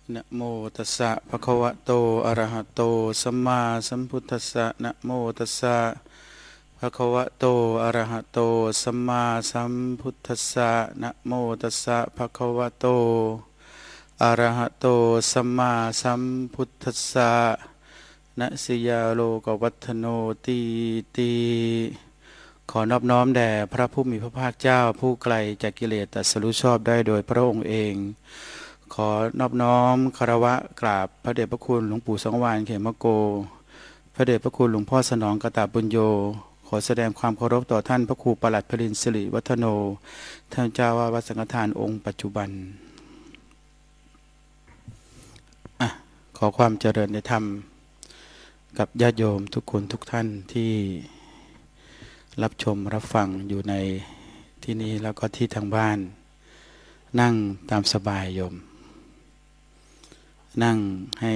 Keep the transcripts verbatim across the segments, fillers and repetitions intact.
นะโมตัสสะภะคะวะโตอะระหะโตสัมมาสัมพุทธัสสะนะโมตัสสะภะคะวะโตอะระหะโตสัมมาสัมพุทธัสสะนะโมตัสสะภะคะวะโตอะระหะโตสัมมาสัมพุทธัสสะนะสิยาโลกวัฏโนตีตีขอนอบน้อมแด่พระผู้มีพระภาคเจ้าผู้ไกลจากกิเลสตรัสรู้ชอบได้โดยพระองค์เองขอนอบน้อมคารวะกราบพระเดชพระคุณหลวงปู่สังวาลเขมโกพระเดชพระคุณหลวงพ่อสนองกตบุญโยขอแสดงความเคารพต่อท่านพระครูปลัดพรินทร์สิริวัฒโนท่านเจ้าวาดวัดสังฆทานองค์ปัจจุบันอะขอความเจริญในธรรมกับญาติโยมทุกคนทุกท่านที่รับชมรับฟังอยู่ในที่นี้แล้วก็ที่ทางบ้านนั่งตามสบายโยมนั่งให้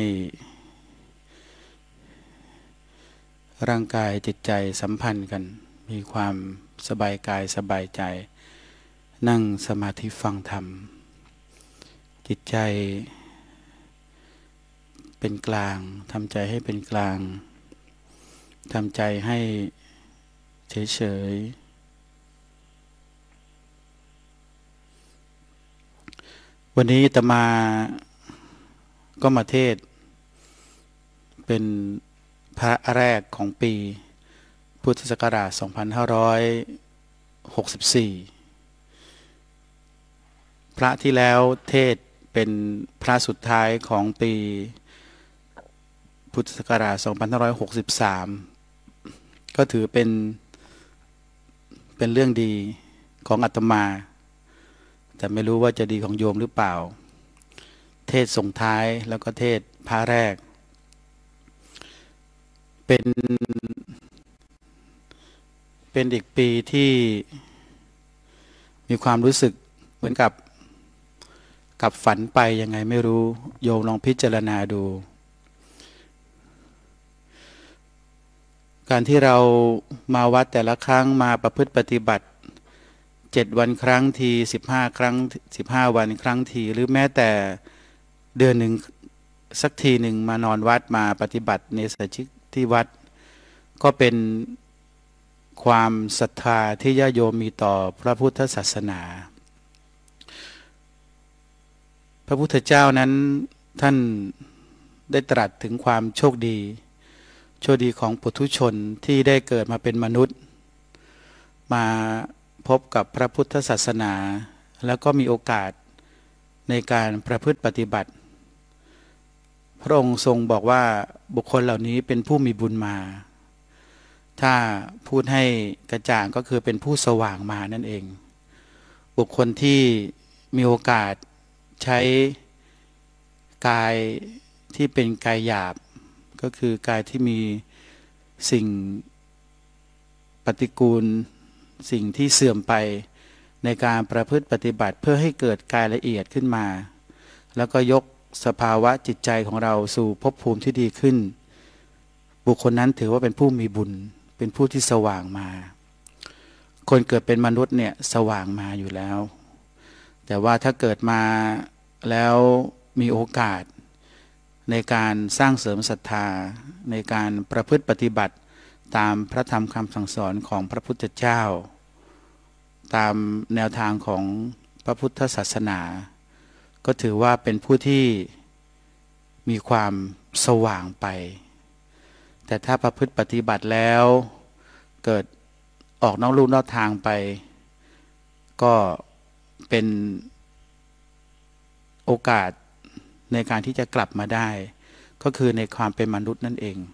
ร่างกายจิตใจสัมพันธ์กันมีความสบายกายสบายใจนั่งสมาธิฟังธรรมจิตใจเป็นกลางทำใจให้เป็นกลางทำใจให้เฉยๆวันนี้อาตมาก็มาเทศเป็นพระแรกของปีพุทธศักราชสองพันห้าร้อยหกสิบสี่พระที่แล้วเทศเป็นพระสุดท้ายของปีพุทธศักราชสองพันห้าร้อยหกสิบสามก็ถือเป็นเป็นเรื่องดีของอาตมาแต่ไม่รู้ว่าจะดีของโยมหรือเปล่าเทศส่งท้ายแล้วก็เทศพระแรกเป็นเป็นอีกปีที่มีความรู้สึกเหมือนกับกับฝันไปยังไงไม่รู้โยมลองพิจารณาดูการที่เรามาวัดแต่ละครั้งมาประพฤติปฏิบัติเจ็ดวันครั้งทีสิบห้าครั้งสิบห้าวันครั้งทีหรือแม้แต่เดือนหนึ่งสักทีหนึ่งมานอนวัดมาปฏิบัติในสชิกที่วัดก็เป็นความศรัทธาที่ญาติโยมมีต่อพระพุทธศาสนาพระพุทธเจ้านั้นท่านได้ตรัสถึงความโชคดีโชคดีของปุถุชนที่ได้เกิดมาเป็นมนุษย์มาพบกับพระพุทธศาสนาแล้วก็มีโอกาสในการประพฤติปฏิบัติพระองค์ทรงบอกว่าบุคคลเหล่านี้เป็นผู้มีบุญมาถ้าพูดให้กระจ่างก็คือเป็นผู้สว่างมานั่นเองบุคคลที่มีโอกาสใช้กายที่เป็นกายหยาบก็คือกายที่มีสิ่งปฏิกูลสิ่งที่เสื่อมไปในการประพฤติปฏิบัติเพื่อให้เกิดกายละเอียดขึ้นมาแล้วก็ยกสภาวะจิตใจของเราสู่ภพภูมิที่ดีขึ้นบุคคลนั้นถือว่าเป็นผู้มีบุญเป็นผู้ที่สว่างมาคนเกิดเป็นมนุษย์เนี่ยสว่างมาอยู่แล้วแต่ว่าถ้าเกิดมาแล้วมีโอกาสในการสร้างเสริมศรัทธาในการประพฤติปฏิบัติตามพระธรรมคำสั่งสอนของพระพุทธเจ้าตามแนวทางของพระพุทธศาสนาก็ถือว่าเป็นผู้ที่มีความสว่างไปแต่ถ้าประพฤติปฏิบัติแล้วเกิดออกนอกลู่นอกทางไปก็เป็นโอกาสในการที่จะกลับมาได้ก็คือในความเป็นมนุษย์นั่นเอง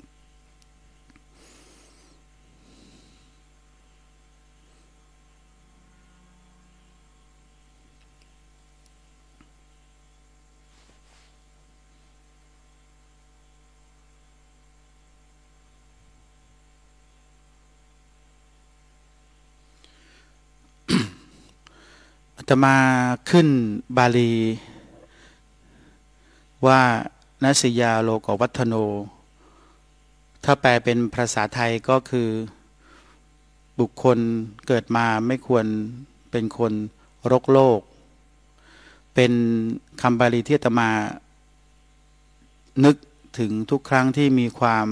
อาตมาขึ้นบาลีว่านัสยาโลกวัฏโนถ้าแปลเป็นภาษาไทยก็คือบุคคลเกิดมาไม่ควรเป็นคนรกโลกเป็นคำบาลีที่อาตมานึกถึงทุกครั้งที่มีความ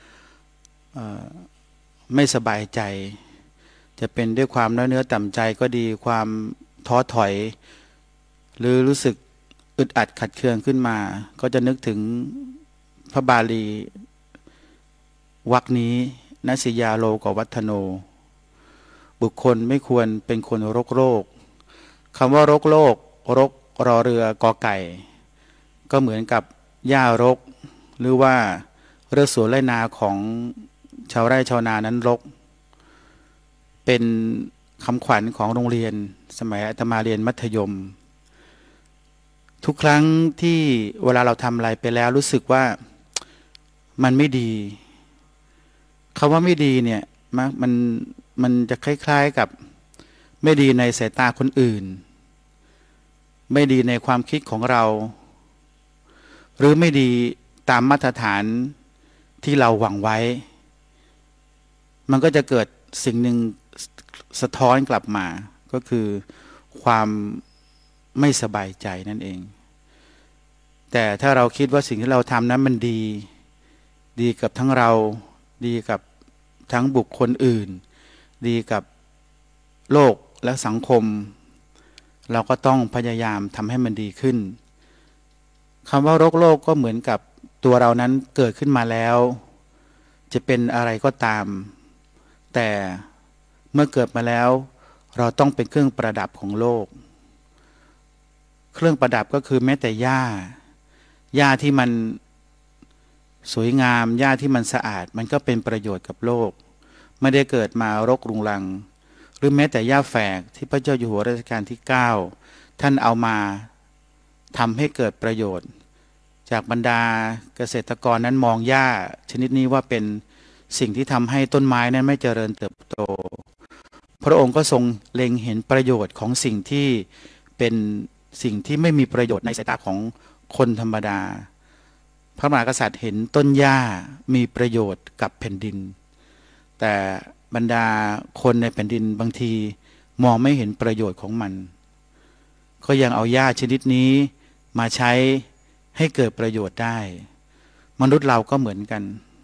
ไม่สบายใจจะเป็นด้วยความน้อยเนื้อต่ำใจก็ดีความท้อถอยหรือรู้สึกอึดอัดขัดเคืองขึ้นมาก็จะนึกถึงพระบาลีวรรคนี้นัสสิยาโลกวัฒโนบุคคลไม่ควรเป็นคนรกโรคคำว่ารกโรครกรอเรือกอไก่ก็เหมือนกับหญ้ารกหรือว่าเรือสวนไรนาของชาวไร่ชาวนานั้นรกเป็นคำขวัญของโรงเรียนสมัยอาตมาเรียนมัธยมทุกครั้งที่เวลาเราทำอะไรไปแล้วรู้สึกว่ามันไม่ดีคำว่าไม่ดีเนี่ยมันมันจะคล้ายๆกับไม่ดีในสายตาคนอื่นไม่ดีในความคิดของเราหรือไม่ดีตามมาตรฐานที่เราหวังไว้มันก็จะเกิดสิ่งหนึ่งสะท้อนกลับมาก็คือความไม่สบายใจนั่นเองแต่ถ้าเราคิดว่าสิ่งที่เราทำนั้นมันดีดีกับทั้งเราดีกับทั้งบุคคลอื่นดีกับโลกและสังคมเราก็ต้องพยายามทำให้มันดีขึ้นคำว่ารกโลกก็เหมือนกับตัวเรานั้นเกิดขึ้นมาแล้วจะเป็นอะไรก็ตามแต่เมื่อเกิดมาแล้วเราต้องเป็นเครื่องประดับของโลกเครื่องประดับก็คือแม้แต่หญ้าหญ้าที่มันสวยงามหญ้าที่มันสะอาดมันก็เป็นประโยชน์กับโลกไม่ได้เกิดมารกรุงรังหรือแม้แต่หญ้าแฝกที่พระเจ้าอยู่หัวรัชกาลที่เก้าท่านเอามาทำให้เกิดประโยชน์จากบรรดาเกษตรกรนั้นมองหญ้าชนิดนี้ว่าเป็นสิ่งที่ทำให้ต้นไม้นั้นไม่เจริญเติบโตพระองค์ก็ทรงเล็งเห็นประโยชน์ของสิ่งที่เป็นสิ่งที่ไม่มีประโยชน์ในสายตาของคนธรรมดาพระมหากษัตริย์เห็นต้นหญ้ามีประโยชน์กับแผ่นดินแต่บรรดาคนในแผ่นดินบางทีมองไม่เห็นประโยชน์ของมันก็ยังเอาหญ้าชนิดนี้มาใช้ให้เกิดประโยชน์ได้มนุษย์เราก็เหมือนกัน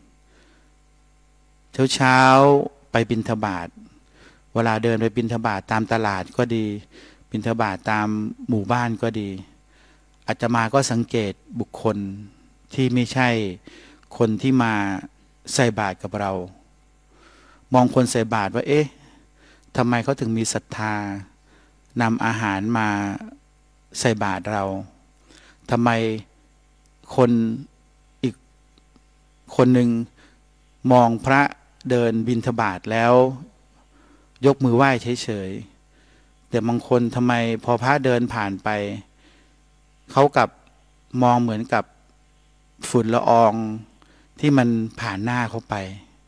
เช้าเช้าไปบิณฑบาตเวลาเดินไปบิณฑบาตตามตลาดก็ดีบิณฑบาตตามหมู่บ้านก็ดีอาตมาก็สังเกตบุคคลที่ไม่ใช่คนที่มาใส่บาตรกับเรามองคนใส่บาตรว่าเอ๊ะทำไมเขาถึงมีศรัทธานำอาหารมาใส่บาตรเราทำไมคนอีกคนหนึ่งมองพระเดินบิณฑบาตแล้วยกมือไหว้เฉยๆแต่บางคนทำไมพอพระเดินผ่านไปเขากับมองเหมือนกับฝุ่นละอองที่มันผ่านหน้าเขาไป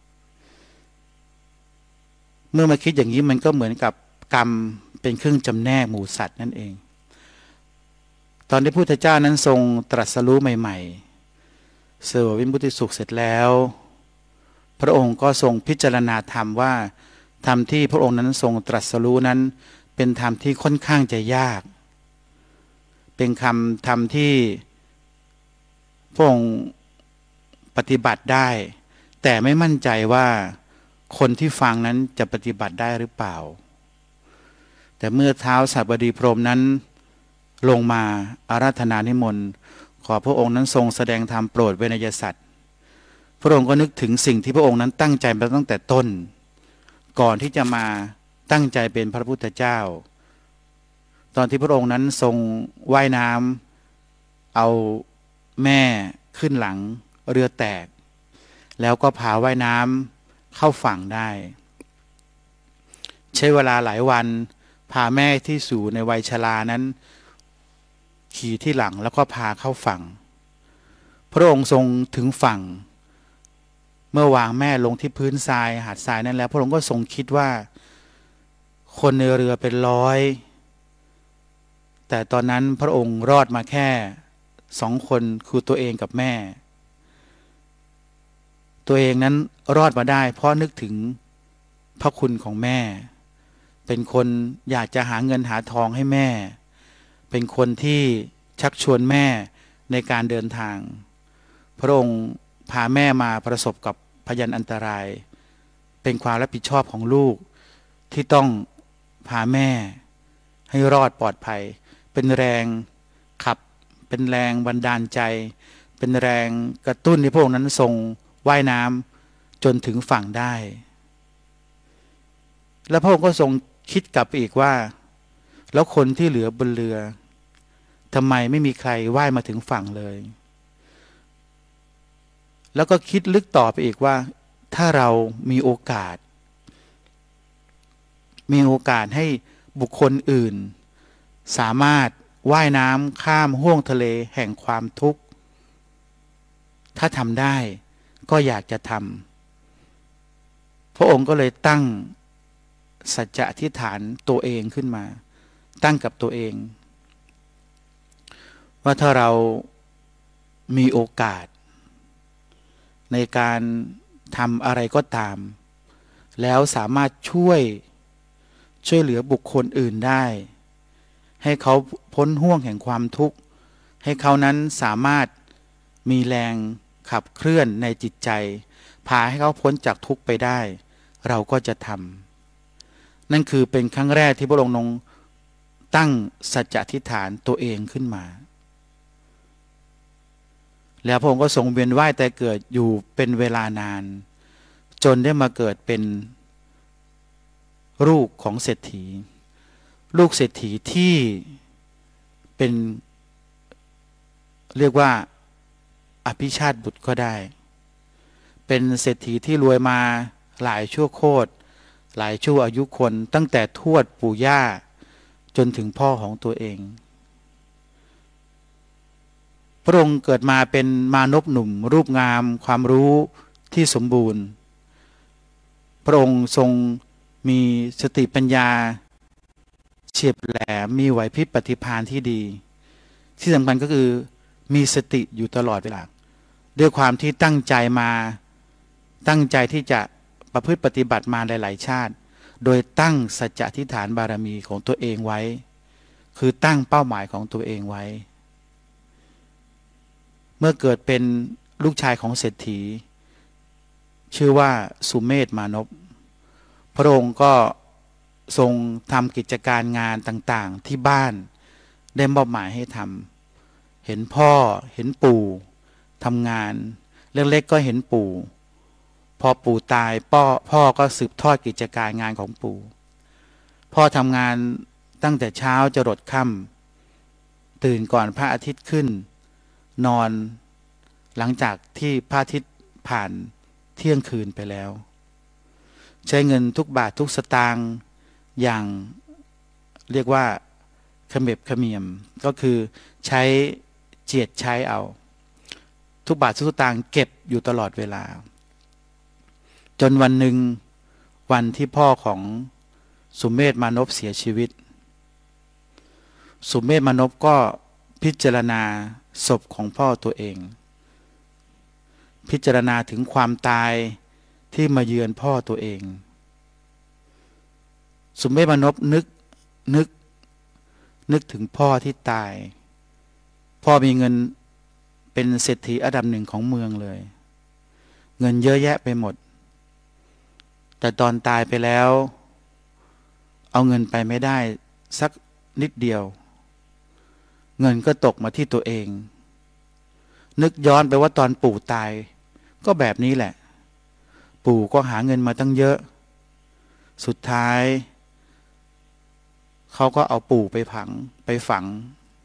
เมื่อมาคิดอย่างนี้มันก็เหมือนกับกรรมเป็นเครื่องจำแนกหมู่สัตว์นั่นเองตอนที่พระพุทธเจ้านั้นทรงตรัสรู้ใหม่ๆเสวยวิมุตติสุขเสร็จแล้วพระองค์ก็ทรงพิจารณาธรรมว่าธรรมที่พระองค์นั้นทรงตรัสรู้นั้นเป็นธรรมที่ค่อนข้างจะยากเป็นคำธรรมที่พระองค์ปฏิบัติได้แต่ไม่มั่นใจว่าคนที่ฟังนั้นจะปฏิบัติได้หรือเปล่าแต่เมื่อท้าวสัปบดีพรหมนั้นลงมาอาราธนานิมนต์ขอพระองค์นั้นทรงแสดงธรรมโปรดเวนยสัตว์พระองค์ก็นึกถึงสิ่งที่พระองค์นั้นตั้งใจมาตั้งแต่ต้นก่อนที่จะมาตั้งใจเป็นพระพุทธเจ้าตอนที่พระองค์นั้นทรงว่ายน้ำเอาแม่ขึ้นหลังเรือแตกแล้วก็พาว่ายน้ำเข้าฝั่งได้ใช้เวลาหลายวันพาแม่ที่สู่ในวัยชรานั้นขี่ที่หลังแล้วก็พาเข้าฝั่งพระองค์ทรงถึงฝั่งเมื่อวางแม่ลงที่พื้นทรายหาดทรายนั้นแล้วพระองค์ก็ทรงคิดว่าคนในเรือเป็นร้อยแต่ตอนนั้นพระองค์รอดมาแค่สองคนคือตัวเองกับแม่ตัวเองนั้นรอดมาได้เพราะนึกถึงพระคุณของแม่เป็นคนอยากจะหาเงินหาทองให้แม่เป็นคนที่ชักชวนแม่ในการเดินทางพระองค์พาแม่มาประสบกับพยันอันตรายเป็นความรับผิดชอบของลูกที่ต้องพาแม่ให้รอดปลอดภัยเป็นแรงขับเป็นแรงบันดาลใจเป็นแรงกระตุ้นให้พระองค์นั้นทรงว่ายน้ำจนถึงฝั่งได้แล้วพระองค์ก็ทรงคิดกลับไปอีกว่าแล้วคนที่เหลือบนเรือทำไมไม่มีใครว่ายมาถึงฝั่งเลยแล้วก็คิดลึกต่อไปอีกว่าถ้าเรามีโอกาสมีโอกาสให้บุคคลอื่นสามารถว่ายน้ำข้ามห้วงทะเลแห่งความทุกข์ถ้าทำได้ก็อยากจะทำพระองค์ก็เลยตั้งสัจจะอธิษฐานตัวเองขึ้นมาตั้งกับตัวเองว่าถ้าเรามีโอกาสในการทำอะไรก็ตามแล้วสามารถช่วยช่วยเหลือบุคคลอื่นได้ให้เขาพ้นห่วงแห่งความทุกข์ให้เขานั้นสามารถมีแรงขับเคลื่อนในจิตใจพาให้เขาพ้นจากทุกข์ไปได้เราก็จะทำนั่นคือเป็นครั้งแรกที่พระองค์ทรงตั้งสัจจะอธิษฐานตัวเองขึ้นมาแล้วพระองค์ก็ทรงเวียนว่ายแต่เกิดอยู่เป็นเวลานานจนได้มาเกิดเป็นลูกของเศรษฐีลูกเศรษฐีที่เป็นเรียกว่าอภิชาติบุตรก็ได้เป็นเศรษฐีที่รวยมาหลายชั่วโคตรหลายชั่วอายุคนตั้งแต่ทวดปู่ย่าจนถึงพ่อของตัวเองพระองค์เกิดมาเป็นมานพหนุ่มรูปงามความรู้ที่สมบูรณ์พระองค์ทรงมีสติปัญญาเฉียบแหลมมีไหวพริบปฏิภาณที่ดีที่สำคัญก็คือมีสติอยู่ตลอดเวลาด้วยความที่ตั้งใจมาตั้งใจที่จะประพฤติปฏิบัติมาหลายๆชาติโดยตั้งสัจจะอธิษฐานบารมีของตัวเองไว้คือตั้งเป้าหมายของตัวเองไว้เมื่อเกิดเป็นลูกชายของเศรษฐีชื่อว่าสุเมธมานพพระองค์ก็ทรงทำกิจการงานต่างๆที่บ้านได้มอบหมายให้ทำเห็นพ่อเห็นปู่ทำงานเล็กๆก็เห็นปู่พอปู่ตายพ่อพ่อก็สืบทอดกิจการงานของปู่พ่อทำงานตั้งแต่เช้าจรดค่ำตื่นก่อนพระอาทิตย์ขึ้นนอนหลังจากที่พระอาทิตย์ผ่านเที่ยงคืนไปแล้วใช้เงินทุกบาททุกสตางค์อย่างเรียกว่าเขม็บเขมียมก็คือใช้เจียดใช้เอาทุกบาททุกสตางค์เก็บอยู่ตลอดเวลาจนวันหนึ่งวันที่พ่อของสุเมธมานพเสียชีวิตสุเมธมานพก็พิจารณาศพของพ่อตัวเองพิจารณาถึงความตายที่มาเยือนพ่อตัวเองสุเมธมานพนึกนึกนึกถึงพ่อที่ตายพ่อมีเงินเป็นเศรษฐีอันดับหนึ่งของเมืองเลยเงินเยอะแยะไปหมดแต่ตอนตายไปแล้วเอาเงินไปไม่ได้สักนิดเดียวเงินก็ตกมาที่ตัวเองนึกย้อนไปว่าตอนปู่ตายก็แบบนี้แหละปู่ก็หาเงินมาตั้งเยอะสุดท้ายเขาก็เอาปู่ไปฝังไปฝัง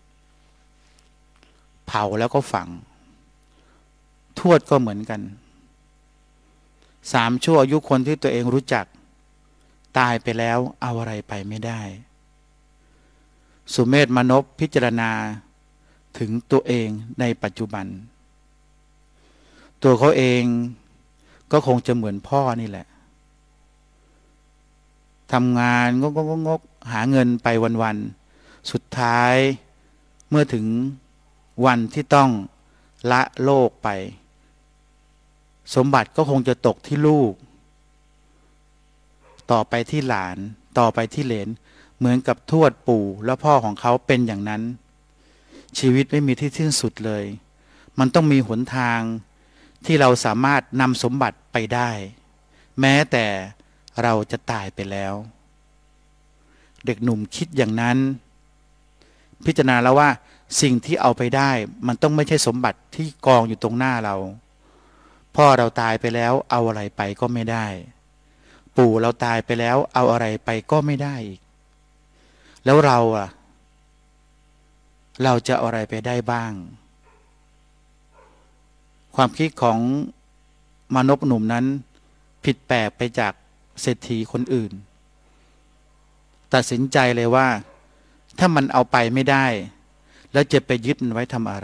เผาแล้วก็ฝังทวดก็เหมือนกันสามชั่วอายุคนที่ตัวเองรู้จักตายไปแล้วเอาอะไรไปไม่ได้สุเมธมานพพิจารณาถึงตัวเองในปัจจุบันตัวเขาเองก็คงจะเหมือนพ่อนี่แหละทำงานงกงกงกหาเงินไปวันๆสุดท้ายเมื่อถึงวันที่ต้องละโลกไปสมบัติก็คงจะตกที่ลูกต่อไปที่หลานต่อไปที่เหลนเหมือนกับทวดปู่และพ่อของเขาเป็นอย่างนั้นชีวิตไม่มีที่สิ้นสุดเลยมันต้องมีหนทางที่เราสามารถนำสมบัติไปได้ แม้แต่เราจะตายไปแล้ว เด็กหนุ่มคิดอย่างนั้นพิจารณาแล้วว่าสิ่งที่เอาไปได้มันต้องไม่ใช่สมบัติที่กองอยู่ตรงหน้าเราพ่อเราตายไปแล้วเอาอะไรไปก็ไม่ได้ปู่เราตายไปแล้วเอาอะไรไปก็ไม่ได้อีกแล้วเราอ่ะเราจะเอาอะไรไปได้บ้างความคิดของมานพหนุ่มนั้นผิดแปลกไปจากเศรษฐีคนอื่นตัดสินใจเลยว่าถ้ามันเอาไปไม่ได้แล้วจะไปยึดมันไว้ทำอะไร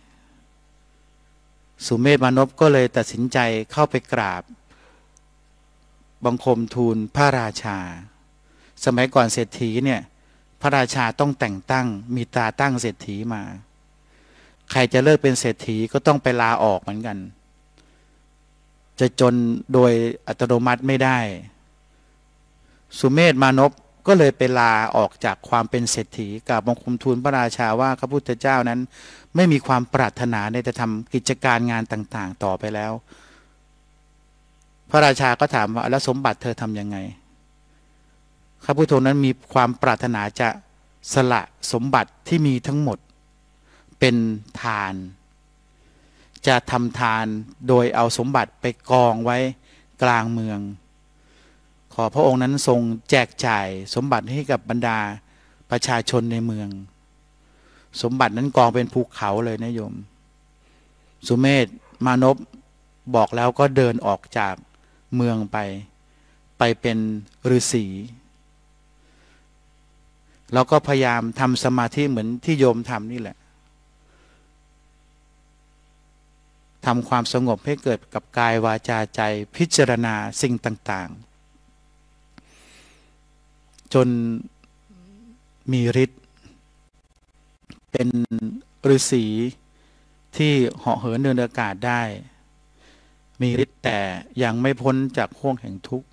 สุเมธมานพก็เลยตัดสินใจเข้าไปกราบบังคมทูลพระราชาสมัยก่อนเศรษฐีเนี่ยพระราชาต้องแต่งตั้งมีตราตั้งเศรษฐีมาใครจะเลิกเป็นเศรษฐีก็ต้องไปลาออกเหมือนกันจะจนโดยอัตโนมัติไม่ได้สุเมธมานพก็เลยไปลาออกจากความเป็นเศรษฐีกับบังคมทูลพระราชาว่าพระพุทธเจ้านั้นไม่มีความปรารถนาในจะทำกิจการงานต่างๆต่อไปแล้วพระราชาก็ถามว่าแล้วสมบัติเธอทำยังไงข้าพุทโธนั้นมีความปรารถนาจะสละสมบัติที่มีทั้งหมดเป็นทานจะทำทานโดยเอาสมบัติไปกองไว้กลางเมืองขอพระองค์นั้นทรงแจกจ่ายสมบัติให้กับบรรดาประชาชนในเมืองสมบัตินั้นกองเป็นภูเขาเลยนะโยมสุเมธมานพบอกแล้วก็เดินออกจากเมืองไปไปเป็นฤาษีแล้วก็พยายามทำสมาธิเหมือนที่โยมทำนี่แหละทำความสงบให้เกิดกับกายวาจาใจพิจารณาสิ่งต่างๆจนมีฤทธิ์เป็นฤาษีที่เหาะเหินเดินอากาศได้มีฤทธิ์แต่ยังไม่พ้นจากห่วงแห่งทุกข์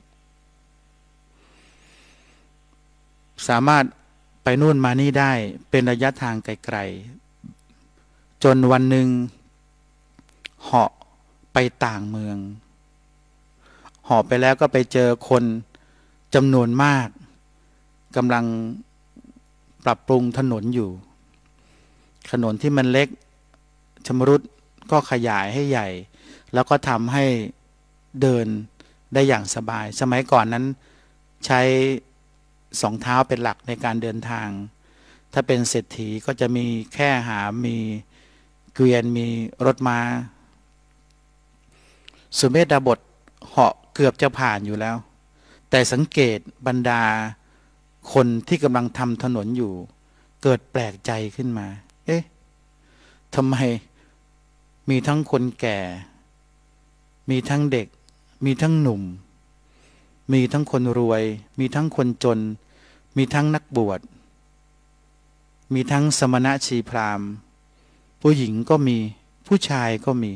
สามารถไปนู่นมานี่ได้เป็นระยะทางไกลๆจนวันหนึ่งเหาะไปต่างเมืองเหาะไปแล้วก็ไปเจอคนจำนวนมากกำลังปรับปรุงถนนอยู่ถนนที่มันเล็กชำรุดก็ขยายให้ใหญ่แล้วก็ทำให้เดินได้อย่างสบายสมัยก่อนนั้นใช้สองเท้าเป็นหลักในการเดินทางถ้าเป็นเศรษฐีก็จะมีแค่หามมีเกวียนมีรถม้าสุเมธดาบทเหาะเกือบจะผ่านอยู่แล้วแต่สังเกตบรรดาคนที่กำลังทำถนนอยู่เกิดแปลกใจขึ้นมาเอ๊ะทำไมมีทั้งคนแก่มีทั้งเด็กมีทั้งหนุ่มมีทั้งคนรวยมีทั้งคนจนมีทั้งนักบวชมีทั้งสมณะชีพราหมณ์ผู้หญิงก็มีผู้ชายก็มี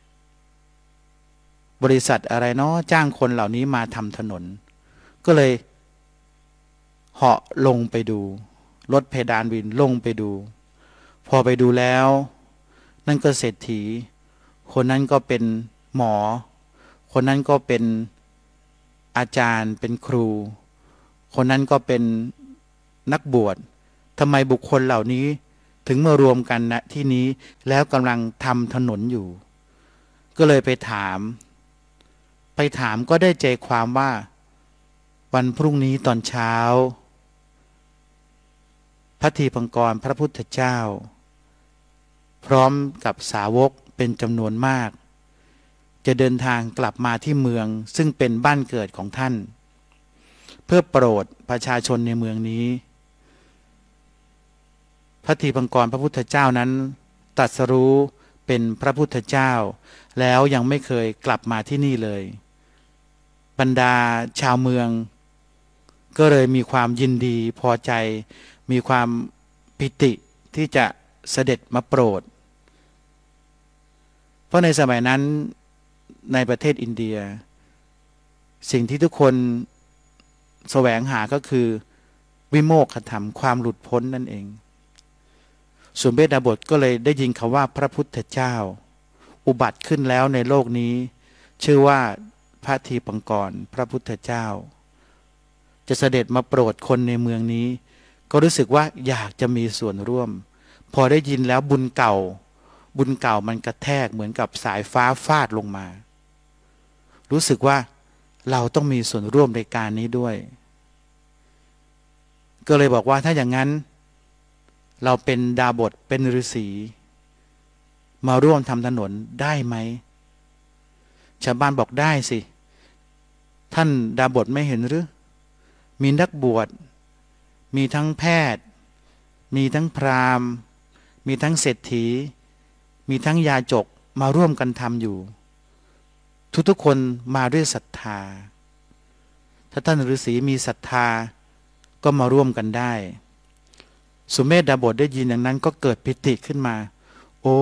บริษัทอะไรเนาะจ้างคนเหล่านี้มาทำถนนก็เลยเหาะลงไปดูรถเพดานวินลงไปดูพอไปดูแล้วนั่นก็เศรษฐีคนนั้นก็เป็นหมอคนนั้นก็เป็นอาจารย์เป็นครูคนนั้นก็เป็นนักบวชทำไมบุคคลเหล่านี้ถึงมารวมกันณที่นี้แล้วกำลังทำถนนอยู่ก็เลยไปถามไปถามก็ได้ใจความว่าวันพรุ่งนี้ตอนเช้าพระทีปังกรพระพุทธเจ้าพร้อมกับสาวกเป็นจำนวนมากจะเดินทางกลับมาที่เมืองซึ่งเป็นบ้านเกิดของท่านเพื่อโปรดประชาชนในเมืองนี้พระทีปังกรพระพุทธเจ้านั้นตรัสรู้เป็นพระพุทธเจ้าแล้วยังไม่เคยกลับมาที่นี่เลยบรรดาชาวเมืองก็เลยมีความยินดีพอใจมีความปิติที่จะเสด็จมาโปรดเพราะในสมัยนั้นในประเทศอินเดียสิ่งที่ทุกคนแสวงหาก็คือวิโมกขธรรมความหลุดพ้นนั่นเองสุเมธดาบทก็เลยได้ยินคำว่าพระพุทธเจ้าอุบัติขึ้นแล้วในโลกนี้ชื่อว่าพระทีปังกรพระพุทธเจ้าจะเสด็จมาโปรดคนในเมืองนี้ก็รู้สึกว่าอยากจะมีส่วนร่วมพอได้ยินแล้วบุญเก่าบุญเก่ามันกระแทกเหมือนกับสายฟ้าฟาดลงมารู้สึกว่าเราต้องมีส่วนร่วมในการนี้ด้วยก็เลยบอกว่าถ้าอย่างนั้นเราเป็นดาบทเป็นฤาษีมาร่วมทำถนนได้ไหมชาวบ้านบอกได้สิท่านดาบทไม่เห็นหรือมีนักบวชมีทั้งแพทย์มีทั้งพราหมณ์มีทั้งเศรษฐีมีทั้งยาจกมาร่วมกันทำอยู่ทุกๆคนมาด้วยศรัทธาถ้าท่านฤาษีมีศรัทธาก็มาร่วมกันได้สุเมธดาบทได้ยินอย่างนั้นก็เกิดปิติขึ้นมาโอ้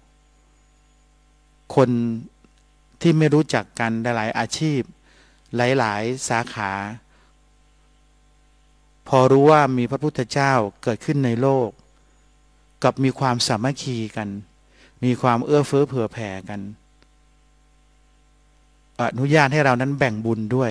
คนที่ไม่รู้จักกันหลายอาชีพหลายๆสาขาพอรู้ว่ามีพระพุทธเจ้าเกิดขึ้นในโลกกับมีความสามัคคีกันมีความเอื้อเฟื้อเผื่อแผ่กันอนุญาตให้เรานั้นแบ่งบุญด้วย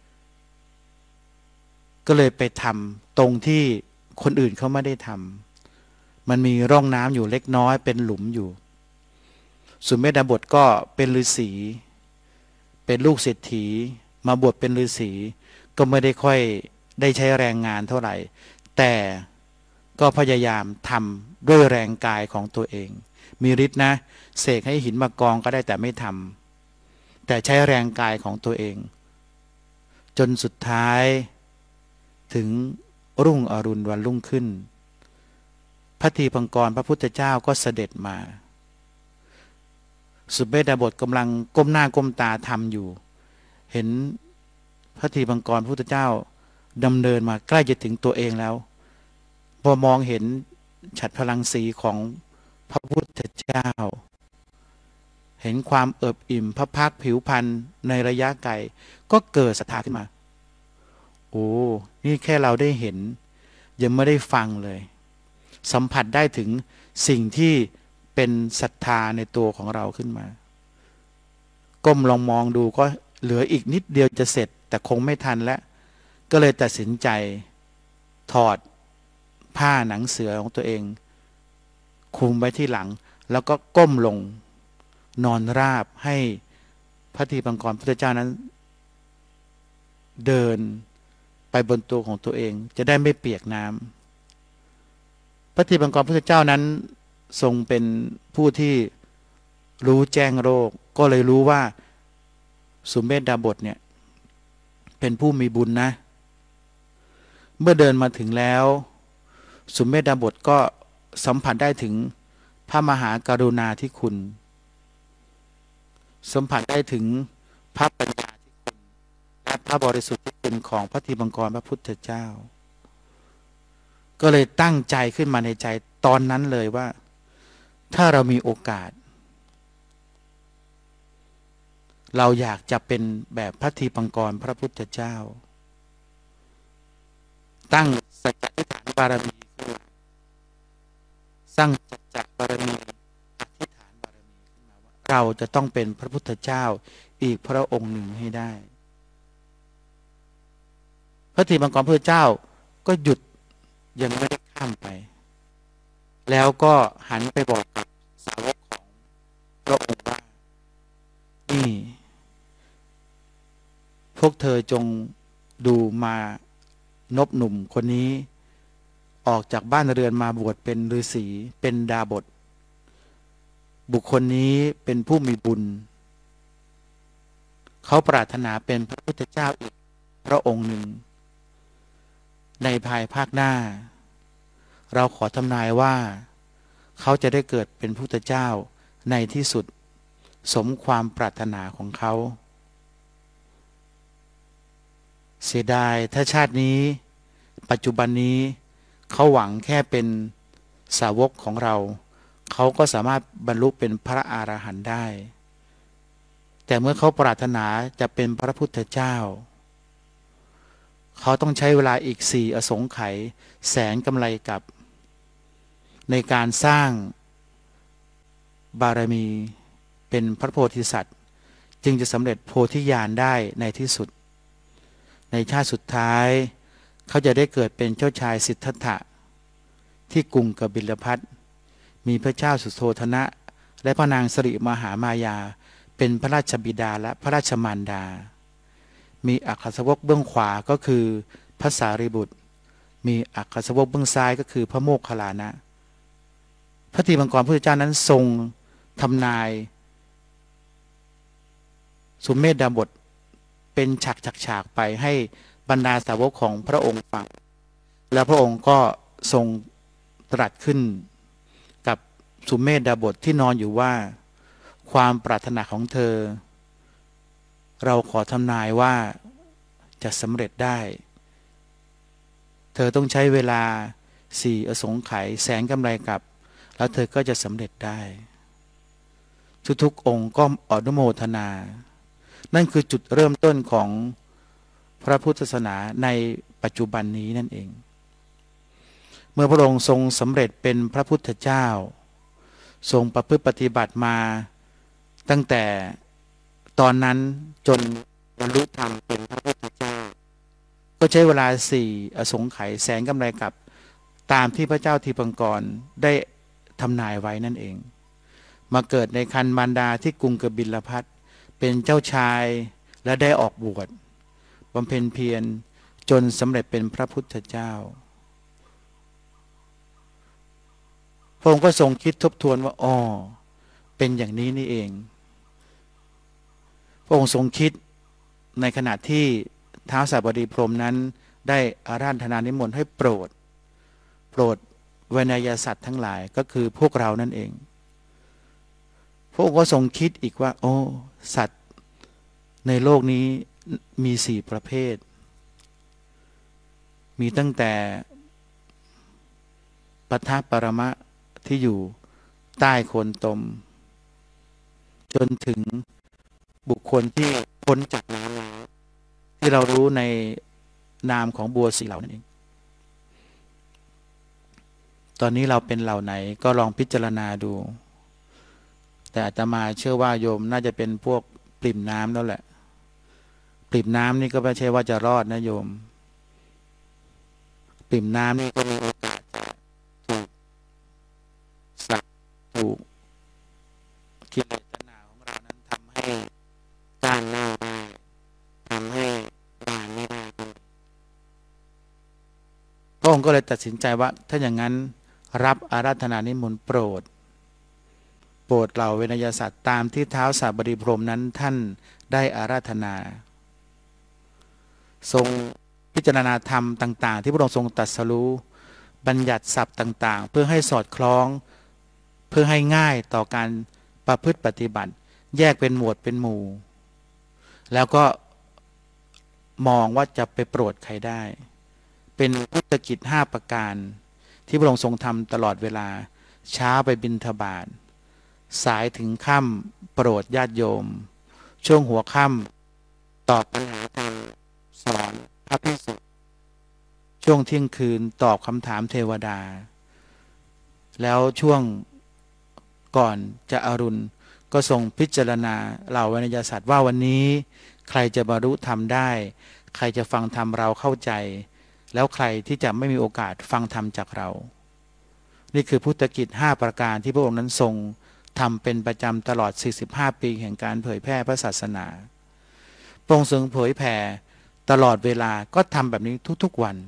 ก็เลยไปทำตรงที่คนอื่นเขาไม่ได้ทำมันมีร่องน้ำอยู่เล็กน้อยเป็นหลุมอยู่สุเมธดาบทก็เป็นฤาษีเป็นลูกเศรษฐีมาบวชเป็นฤาษีก็ไม่ได้ค่อยได้ใช้แรงงานเท่าไหร่แต่ก็พยายามทำด้วยแรงกายของตัวเองมีฤทธิ์นะเสกให้หินมากองก็ได้แต่ไม่ทำแต่ใช้แรงกายของตัวเองจนสุดท้ายถึงรุ่งอรุณวันรุ่งขึ้นพระทีปังกรพระพุทธเจ้าก็เสด็จมาสุเมธดาบทกำลังก้มหน้าก้มตาทำอยู่เห็นพระทีปังกรพระพุทธเจ้าดำเนินมาใกล้จะถึงตัวเองแล้วพอมองเห็นฉัตรพลังสีของพระพุทธเจ้าเห็นความเอิบอิ่มพระพักผิวพรรณในระยะไกลก็เกิดศรัทธาขึ้นมาโอ้นี่แค่เราได้เห็นยังไม่ได้ฟังเลยสัมผัสได้ถึงสิ่งที่เป็นศรัทธาในตัวของเราขึ้นมาก้มลองมองดูก็เหลืออีกนิดเดียวจะเสร็จแต่คงไม่ทันแล้วก็เลยตัดสินใจถอดผ้าหนังเสือของตัวเองคลุมไว้ที่หลังแล้วก็ก้มลงนอนราบให้พระทีปังกรพุทธเจ้านั้นเดินไปบนตัวของตัวเองจะได้ไม่เปียกน้ำพระทีปังกรพุทธเจ้านั้นทรงเป็นผู้ที่รู้แจ้งโลกก็เลยรู้ว่าสุเมธดาบทเนี่ยเป็นผู้มีบุญนะเมื่อเดินมาถึงแล้วสุเมธดาบทก็สัมผัสได้ถึงพระมหากรุณาธิคุณสัมผัสได้ถึงพระปัญญาธิคุณและพระบริสุทธิ์คุณของพระทีปังกรพระพุทธเจ้าก็เลยตั้งใจขึ้นมาในใจตอนนั้นเลยว่าถ้าเรามีโอกาสเราอยากจะเป็นแบบพระทีปังกรพระพุทธเจ้าตั้งสัจจะฐานบารมีคือสร้างสัจจะบารมีอธิษฐานบารมีขึ้นมาว่าเราจะต้องเป็นพระพุทธเจ้าอีกพระองค์หนึ่งให้ได้พระทีปังกรพระพุทธเจ้าก็หยุดยังไม่ได้ข้ามไปแล้วก็หันไปบอกกับสาวกของพระองค์ว่านี่พวกเธอจงดูมานพหนุ่มคนนี้ออกจากบ้านเรือนมาบวชเป็นฤาษีเป็นดาบทบุคคลนี้เป็นผู้มีบุญเขาปรารถนาเป็นพระพุทธเจ้าอีกพระองค์หนึ่งในภายภาคหน้าเราขอทำนายว่าเขาจะได้เกิดเป็นพุทธเจ้าในที่สุดสมความปรารถนาของเขาเสียดายถ้าชาตินี้ปัจจุบันนี้เขาหวังแค่เป็นสาวกของเราเขาก็สามารถบรรลุเป็นพระอรหันต์ได้แต่เมื่อเขาปรารถนาจะเป็นพระพุทธเจ้าเขาต้องใช้เวลาอีกสี่อสงไขยแสนกำไรกับในการสร้างบารมีเป็นพระโพธิสัตว์จึงจะสำเร็จโพธิญาณได้ในที่สุดในชาติสุดท้ายเขาจะได้เกิดเป็นเจ้าชายสิทธัตถะที่กรุงกบิลพัสมีพระเจ้าสุโธทนะและพระนางสิริมหามายาเป็นพระราชบิดาและพระราชมารดามีอัครสาวกเบื้องขวาก็คือพระสารีบุตรมีอัครสาวกเบื้องซ้ายก็คือพระโมคคัลลานะพระทีมังกรพระพุทธเจ้านั้นทรงทำนายสุเมธดาบทเป็นฉากๆไปให้บรรดาสาวกของพระองค์ฟังแล้วพระองค์ก็ทรงตรัสขึ้นกับสุเมธดาบทที่นอนอยู่ว่าความปรารถนาของเธอเราขอทำนายว่าจะสำเร็จได้เธอต้องใช้เวลาสี่อสงไขยแสนกำไรกับแล้วเธอก็จะสำเร็จได้ทุกๆองค์ก็อนุโมทนานั่นคือจุดเริ่มต้นของพระพุทธศาสนาในปัจจุบันนี้นั่นเองเมื่อพระองค์ทรงสำเร็จเป็นพระพุทธเจ้าทรงประพฤติปฏิบัติมาตั้งแต่ตอนนั้นจนบรรลุธรรมเป็นพระพุทธเจ้าก็ใช้เวลาสี่อสงไขยแสนกำไรกับตามที่พระเจ้าทีปังกรได้ทำนายไว้นั่นเองมาเกิดในครรภ์มารดาที่กรุงกบิลพัสเป็นเจ้าชายและได้ออกบวชบำเพ็ญเพียรจนสำเร็จเป็นพระพุทธเจ้าพระองค์ก็ทรงคิดทบทวนว่าอ๋อเป็นอย่างนี้นี่เองพระองค์ทรงคิดในขณะที่ท้าวสัปปดีพรหมนั้นได้อาราธนานิมนต์ให้โปรดโปรดเวนยสัตว์ทั้งหลายก็คือพวกเรานั่นเองพระองค์ก็ทรงคิดอีกว่าโอ้สัตว์ในโลกนี้มีสี่ประเภทมีตั้งแต่ปัทภปรมะที่อยู่ใต้โคนตมจนถึงบุคคลที่พ้นจากน้ำแล้วที่เรารู้ในนามของบัวสีเหล่านั่นเองตอนนี้เราเป็นเหล่าไหนก็ลองพิจารณาดูแต่อาตมาเชื่อว่าโยมน่าจะเป็นพวกปริ่มน้ำแล้วแหละปริ่มน้ำนี่ก็ไม่ใช่ว่าจะรอดนะโยมปริ่มน้ำนี่ก็มีโอกาสจะถูกสัตว์ถูกกิเลสตัณหาของเรานั้นทำให้ก้านหน้าได้ทำให้บานไม่ได้พระองค์ก็เลยตัดสินใจว่าถ้าอย่างนั้นรับอาราธนานิมนต์โปรดโปรดเหล่าเวนยสัตว์ตามที่ท้าวสัปปดีพรหมนั้นท่านได้อาราธนาทรงพิจารณาธรรมต่างๆที่พระองค์ทรงตรัสรู้บัญญัติศัพท์ต่างๆเพื่อให้สอดคล้องเพื่อให้ง่ายต่อการประพฤติปฏิบัติแยกเป็นหมวดเป็นหมู่แล้วก็มองว่าจะไปโปรดใครได้เป็นพุทธกิจห้าประการที่พระองค์ทรงทำตลอดเวลาเช้าไปบิณฑบาตสายถึงค่ำโปรดญาติโยมช่วงหัวค่ำตอบปัญหาธรรมสอนพระภิกษุช่วงเที่ยงคืนตอบคำถามเทวดาแล้วช่วงก่อนจะอรุณก็ทรงพิจารณาเหล่าเวนยสัตว์ว่าวันนี้ใครจะบรรลุธรรมได้ใครจะฟังธรรมเราเข้าใจแล้วใครที่จะไม่มีโอกาสฟังธรรมจากเรานี่คือพุทธกิจห้าประการที่พระองค์นั้นทรงทำเป็นประจำตลอดสี่สิบห้าปีแห่งการเผยแพร่พระศาสนาพระองค์ทรงเผยแผ่ตลอดเวลาก็ทำแบบนี้ทุกๆวัน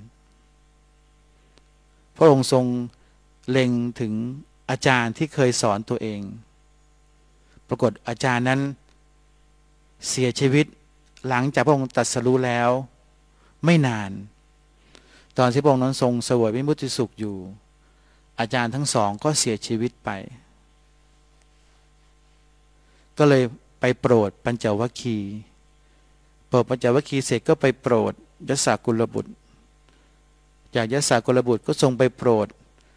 พระองค์ทรงเล็งถึงอาจารย์ที่เคยสอนตัวเองปรากฏอาจารย์นั้นเสียชีวิตหลังจากพระองค์ตรัสรู้แล้วไม่นานตอนที่พระองค์นั้นทรงเสวยวิมุตติสุขอยู่อาจารย์ทั้งสองก็เสียชีวิตไปก็เลยไปโปรดปัญจวัคคีย์โปรดปัญจวัคคีย์เสร็จก็ไปโปรดยศกุลบุตรจากยศกุลบุตรก็ทรงไปโปรด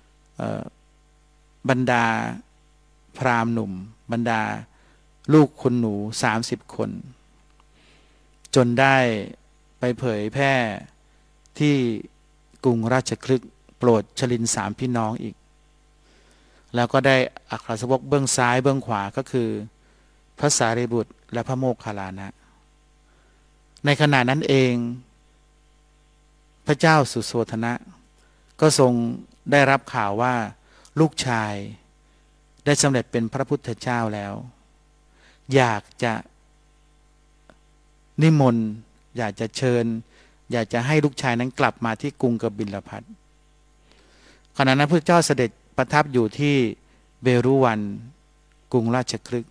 บรรดาพราหมณ์หนุ่มบรรดาลูกคนหนูสามสิบคนจนได้ไปเผยแพร่ที่กรุงราชคฤห์โปรดชลินสามพี่น้องอีกแล้วก็ได้อัครสาวกเบื้องซ้ายเบื้องขวาก็คือพระสารีบุตรและพระโมคคัลลานะในขณะนั้นเองพระเจ้าสุโธทนะก็ทรงได้รับข่าวว่าลูกชายได้สำเร็จเป็นพระพุทธเจ้าแล้วอยากจะนิมนต์อยากจะเชิญอยากจะให้ลูกชายนั้นกลับมาที่กรุงกบิลพัสดุขณะนั้นพระเจ้าเสด็จประทับอยู่ที่เวรุวันกรุงราชคฤห์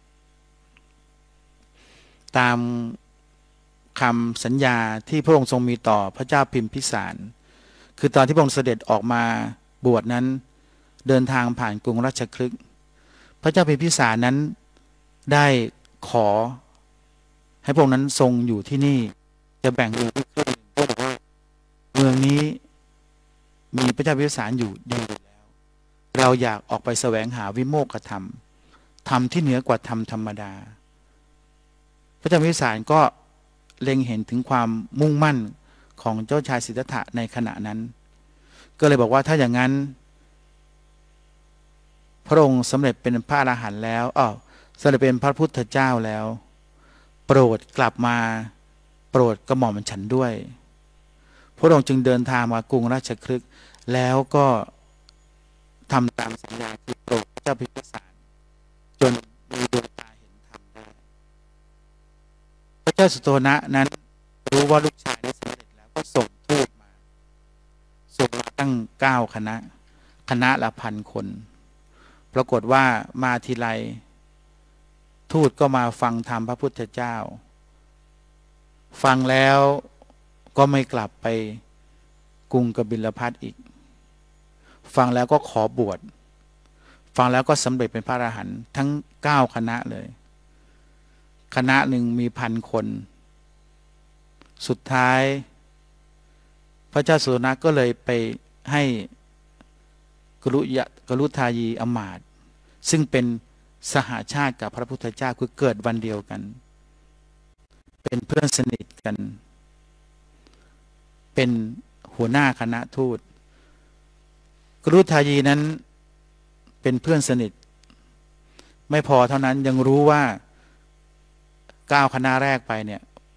ตามคำสัญญาที่พระองค์ทรงมีต่อพระเจ้าพิมพิสารคือตอนที่พระองค์เสด็จออกมาบวชนั้นเดินทางผ่านกรุงราชคฤห์พระเจ้าพิมพิสารนั้นได้ขอให้พระองค์นั้นทรงอยู่ที่นี่จะแบ่งเมืองที่ครึ่งเพราะว่าเมืองนี้มีพระเจ้าพิมพิสารอยู่ดีอยู่แล้วเราอยากออกไปแสวงหาวิโมกขธรรมธรรมที่เหนือกว่าธรรมธรรมดาพระเจ้าพิมพิสารก็เล็งเห็นถึงความมุ่งมั่นของเจ้าชายสิทธัตถะในขณะนั้นก็เลยบอกว่าถ้าอย่างนั้นพระองค์สำเร็จเป็นพระอรหันต์แล้วอ๋อสำเร็จเป็นพระพุทธเจ้าแล้วโปรดกลับมาโปรดกระหม่อมฉันด้วยพระองค์จึงเดินทางมากรุงราชคฤห์แล้วก็ทำตามสัญญาคือโปรดพระเจ้าพิมพิสารจนมีดวงตาเห็นธรรมได้พระเจ้าสุโธนะนั้นรู้ว่าลูกชายได้สำเร็จแล้วก็ส่งทูตมาส่งมาตั้งเก้าคณะคณะละพันคนปรากฏว่ามาทีไรทูตก็มาฟังธรรมพระพุทธเจ้าฟังแล้วก็ไม่กลับไปกรุงกบิลพัสดุอีกฟังแล้วก็ขอบวชฟังแล้วก็สำเร็จเป็นพระอรหันต์ทั้งเก้าคณะเลยคณะหนึ่งมีพันคนสุดท้ายพระเจ้าสุโธนะก็เลยไปให้กรุยะกรุทายีอมาตย์ซึ่งเป็นสหาชาติกับพระพุทธเจ้าคือเกิดวันเดียวกันเป็นเพื่อนสนิทกันเป็นหัวหน้าคณะทูตกรุทายีนั้นเป็นเพื่อนสนิทไม่พอเท่านั้นยังรู้ว่าเก้าคณะแรกไปเนี่ย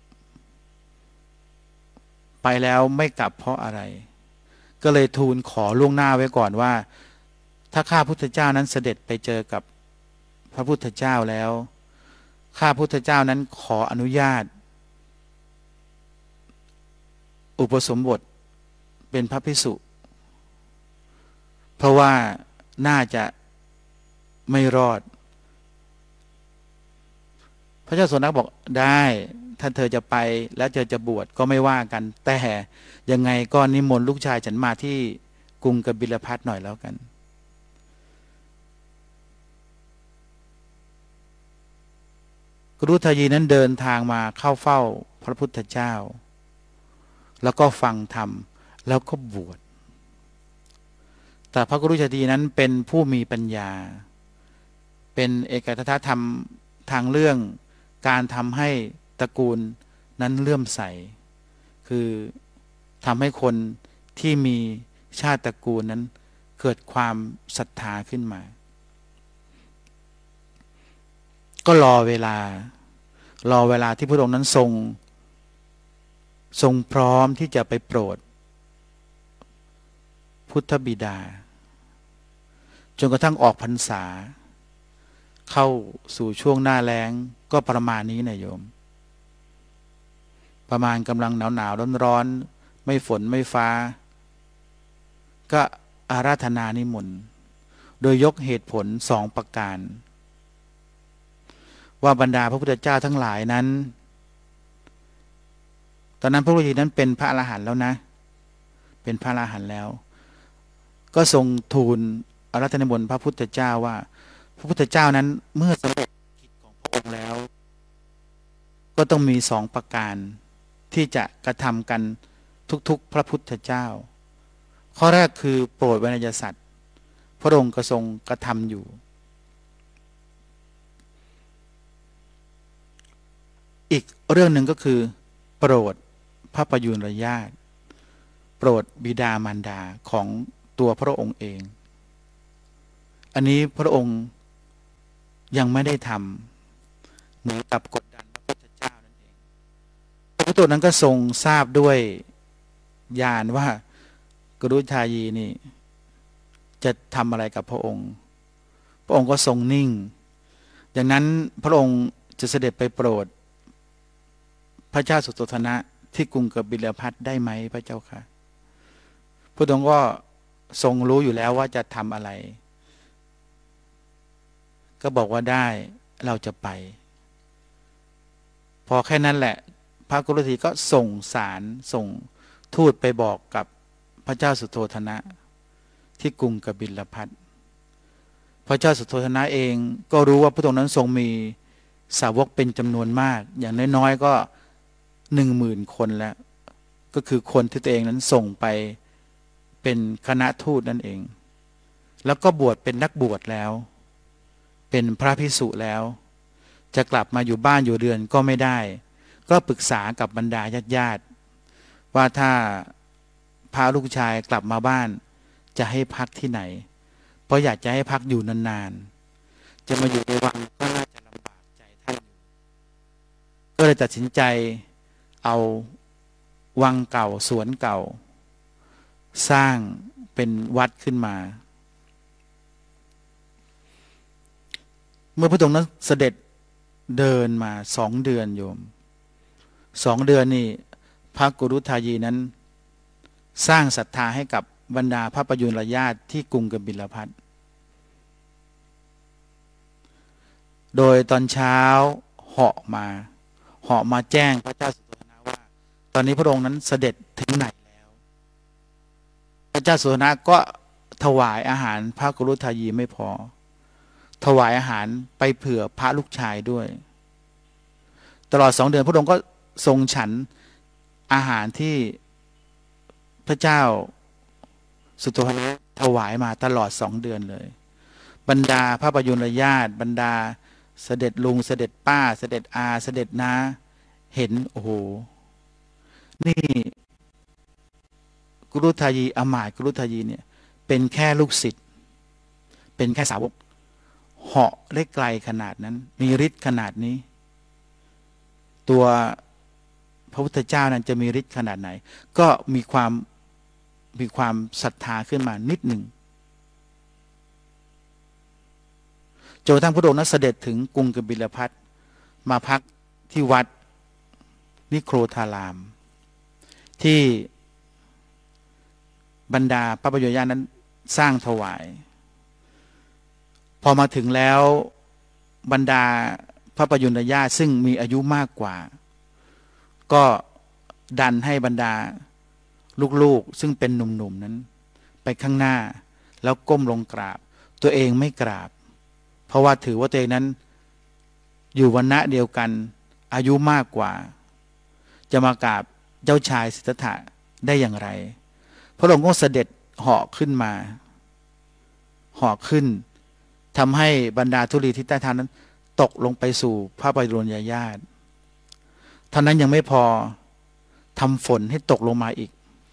ไปแล้วไม่กลับเพราะอะไรก็เลยทูลขอล่วงหน้าไว้ก่อนว่าถ้าข้าพุทธเจ้านั้นเสด็จไปเจอกับพระพุทธเจ้าแล้วข้าพุทธเจ้านั้นขออนุญาตอุปสมบทเป็นพระภิกษุเพราะว่าน่าจะไม่รอดพระเจ้าสุโธนะบอกได้ถ้าเธอจะไปแล้วเธอจะบวชก็ไม่ว่ากันแต่ยังไงก็นิมนต์ลูกชายฉันมาที่กรุงกบิลพัสดุหน่อยแล้วกันกรุทายีนั้นเดินทางมาเข้าเฝ้าพระพุทธเจ้าแล้วก็ฟังธรรมแล้วก็บวชแต่พระกรุทายีนั้นเป็นผู้มีปัญญาเป็นเอกทัตถธรรมทางเรื่องการทำให้ตระกูลนั้นเลื่อมใสคือทำให้คนที่มีชาติตระกูลนั้นเกิดความศรัทธาขึ้นมาก็รอเวลารอเวลาที่พระองค์นั้นทรงทรงพร้อมที่จะไปโปรดพุทธบิดาจนกระทั่งออกพรรษาเข้าสู่ช่วงหน้าแล้งก็ประมาณนี้นะโยมประมาณกำลังหนาวหนาวร้อนร้อนไม่ฝนไม่ฟ้าก็อาราธนานิมนต์โดยยกเหตุผลสองประการว่าบรรดาพระพุทธเจ้าทั้งหลายนั้นตอนนั้นพระพุทธเจ้านั้นเป็นพระอรหันต์แล้วนะเป็นพระอรหันต์แล้วก็ทรงทูลอาราธนานิมนต์พระพุทธเจ้าว่าพระพุทธเจ้านั้นเมื่อสำเร็จกิจของพระองค์แล้วก็ต้องมีสองประการที่จะกระทำกันทุกๆพระพุทธเจ้าข้อแรกคือโปรดวรรณยสัตว์พระองค์ก็ทรงกระทำอยู่อีกเรื่องหนึ่งก็คือโปรดพระประยุรญาติโปรดบิดามารดาของตัวพระองค์เองอันนี้พระองค์ยังไม่ได้ทำเหมือนกับกดดันพระพุทธเจ้านั่นเองพระพุทธองค์นั้นก็ทรงทราบด้วยญาณว่ากรุฑายีนี่จะทำอะไรกับพระองค์พระองค์ก็ทรงนิ่งดังนั้นพระองค์จะเสด็จไปโปรดพระเจ้าสุโธทนะที่กรุงกบิลพัสได้ไหมพระเจ้าค่ะพระองค์ก็ทรงรู้อยู่แล้วว่าจะทำอะไรก็บอกว่าได้เราจะไปพอแค่นั้นแหละพระกุลธีก็ส่งสารส่งทูตไปบอกกับพระเจ้าสุโธทนะที่กรุงกบิลพัสพระเจ้าสุโธทนะเองก็รู้ว่าพระองค์นั้นทรงมีสาวกเป็นจำนวนมากอย่างน้อยๆก็หนึ่งหมื่นคนแล้วก็คือคนที่ตัวเองนั้นส่งไปเป็นคณะทูตนั่นเองแล้วก็บวชเป็นนักบวชแล้วเป็นพระภิกษุแล้วจะกลับมาอยู่บ้านอยู่เรือนก็ไม่ได้ก็ปรึกษากับบรรดาญาติๆว่าถ้าพาลูกชายกลับมาบ้านจะให้พักที่ไหนเพราะอยากจะให้พักอยู่นานๆจะมาอยู่ในวังก็น่าจะลำบากใจท่านอยู่ก็เลยตัดสินใจเอาวังเก่าสวนเก่าสร้างเป็นวัดขึ้นมาเมื่อพระองค์นั้นเสด็จเดินมาสองเดือนโยมสองเดือนนี่พระกรุฑายีนั้นสร้างศรัทธาให้กับบรรดาพระประยุรญาติที่กรุงกบิลพัสโดยตอนเช้าเหาะมาเหาะมาแจ้งพระเจ้าสุโธทนะว่าตอนนี้พระองค์นั้นเสด็จถึงไหนแล้วพระเจ้าสุโธทนะก็ถวายอาหารพระกรุฑายีไม่พอถวายอาหารไปเผื่อพระลูกชายด้วยตลอดสองเดือนพระองค์ก็ทรงฉันอาหารที่พระเจ้าสุโธทนะถวายมาตลอดสองเดือนเลยบรรดาพระประยุรญาติบรรดาเสด็จลุงเสด็จป้าเสด็จอาเสด็จน้าเห็นโอ้โหนี่กรุฑายีอมาตย์กรุฑายีเนี่ยเป็นแค่ลูกศิษย์เป็นแค่สาวกเหาะได้ไกลขนาดนั้นมีฤทธิ์ขนาดนี้ตัวพระพุทธเจ้านั้นจะมีฤทธิ์ขนาดไหนก็มีความมีความศรัทธาขึ้นมานิดหนึ่งจนกระทั่งพระองค์นั้นเสด็จถึงกรุงกบิลพัสมาพักที่วัดนิโครธารามที่บรรดาพระประยุรญาตินั้นสร้างถวายพอมาถึงแล้วบรรดาพระประยุรญาติซึ่งมีอายุมากกว่าก็ดันให้บรรดาลูกๆซึ่งเป็นหนุ่มๆนั้นไปข้างหน้าแล้วก้มลงกราบตัวเองไม่กราบเพราะว่าถือว่าตัวเองนั้นอยู่วรรณะเดียวกันอายุมากกว่าจะมากราบเจ้าชายสิทธัตถะได้อย่างไรพระองค์ก็เสด็จเหาะขึ้นมาเหาะขึ้นทำให้บรรดาธุลีที่ใต้เท้านั้นตกลงไปสู่พระประยุรญาติเท่านั้นยังไม่พอทำฝนให้ตกลงมาอีก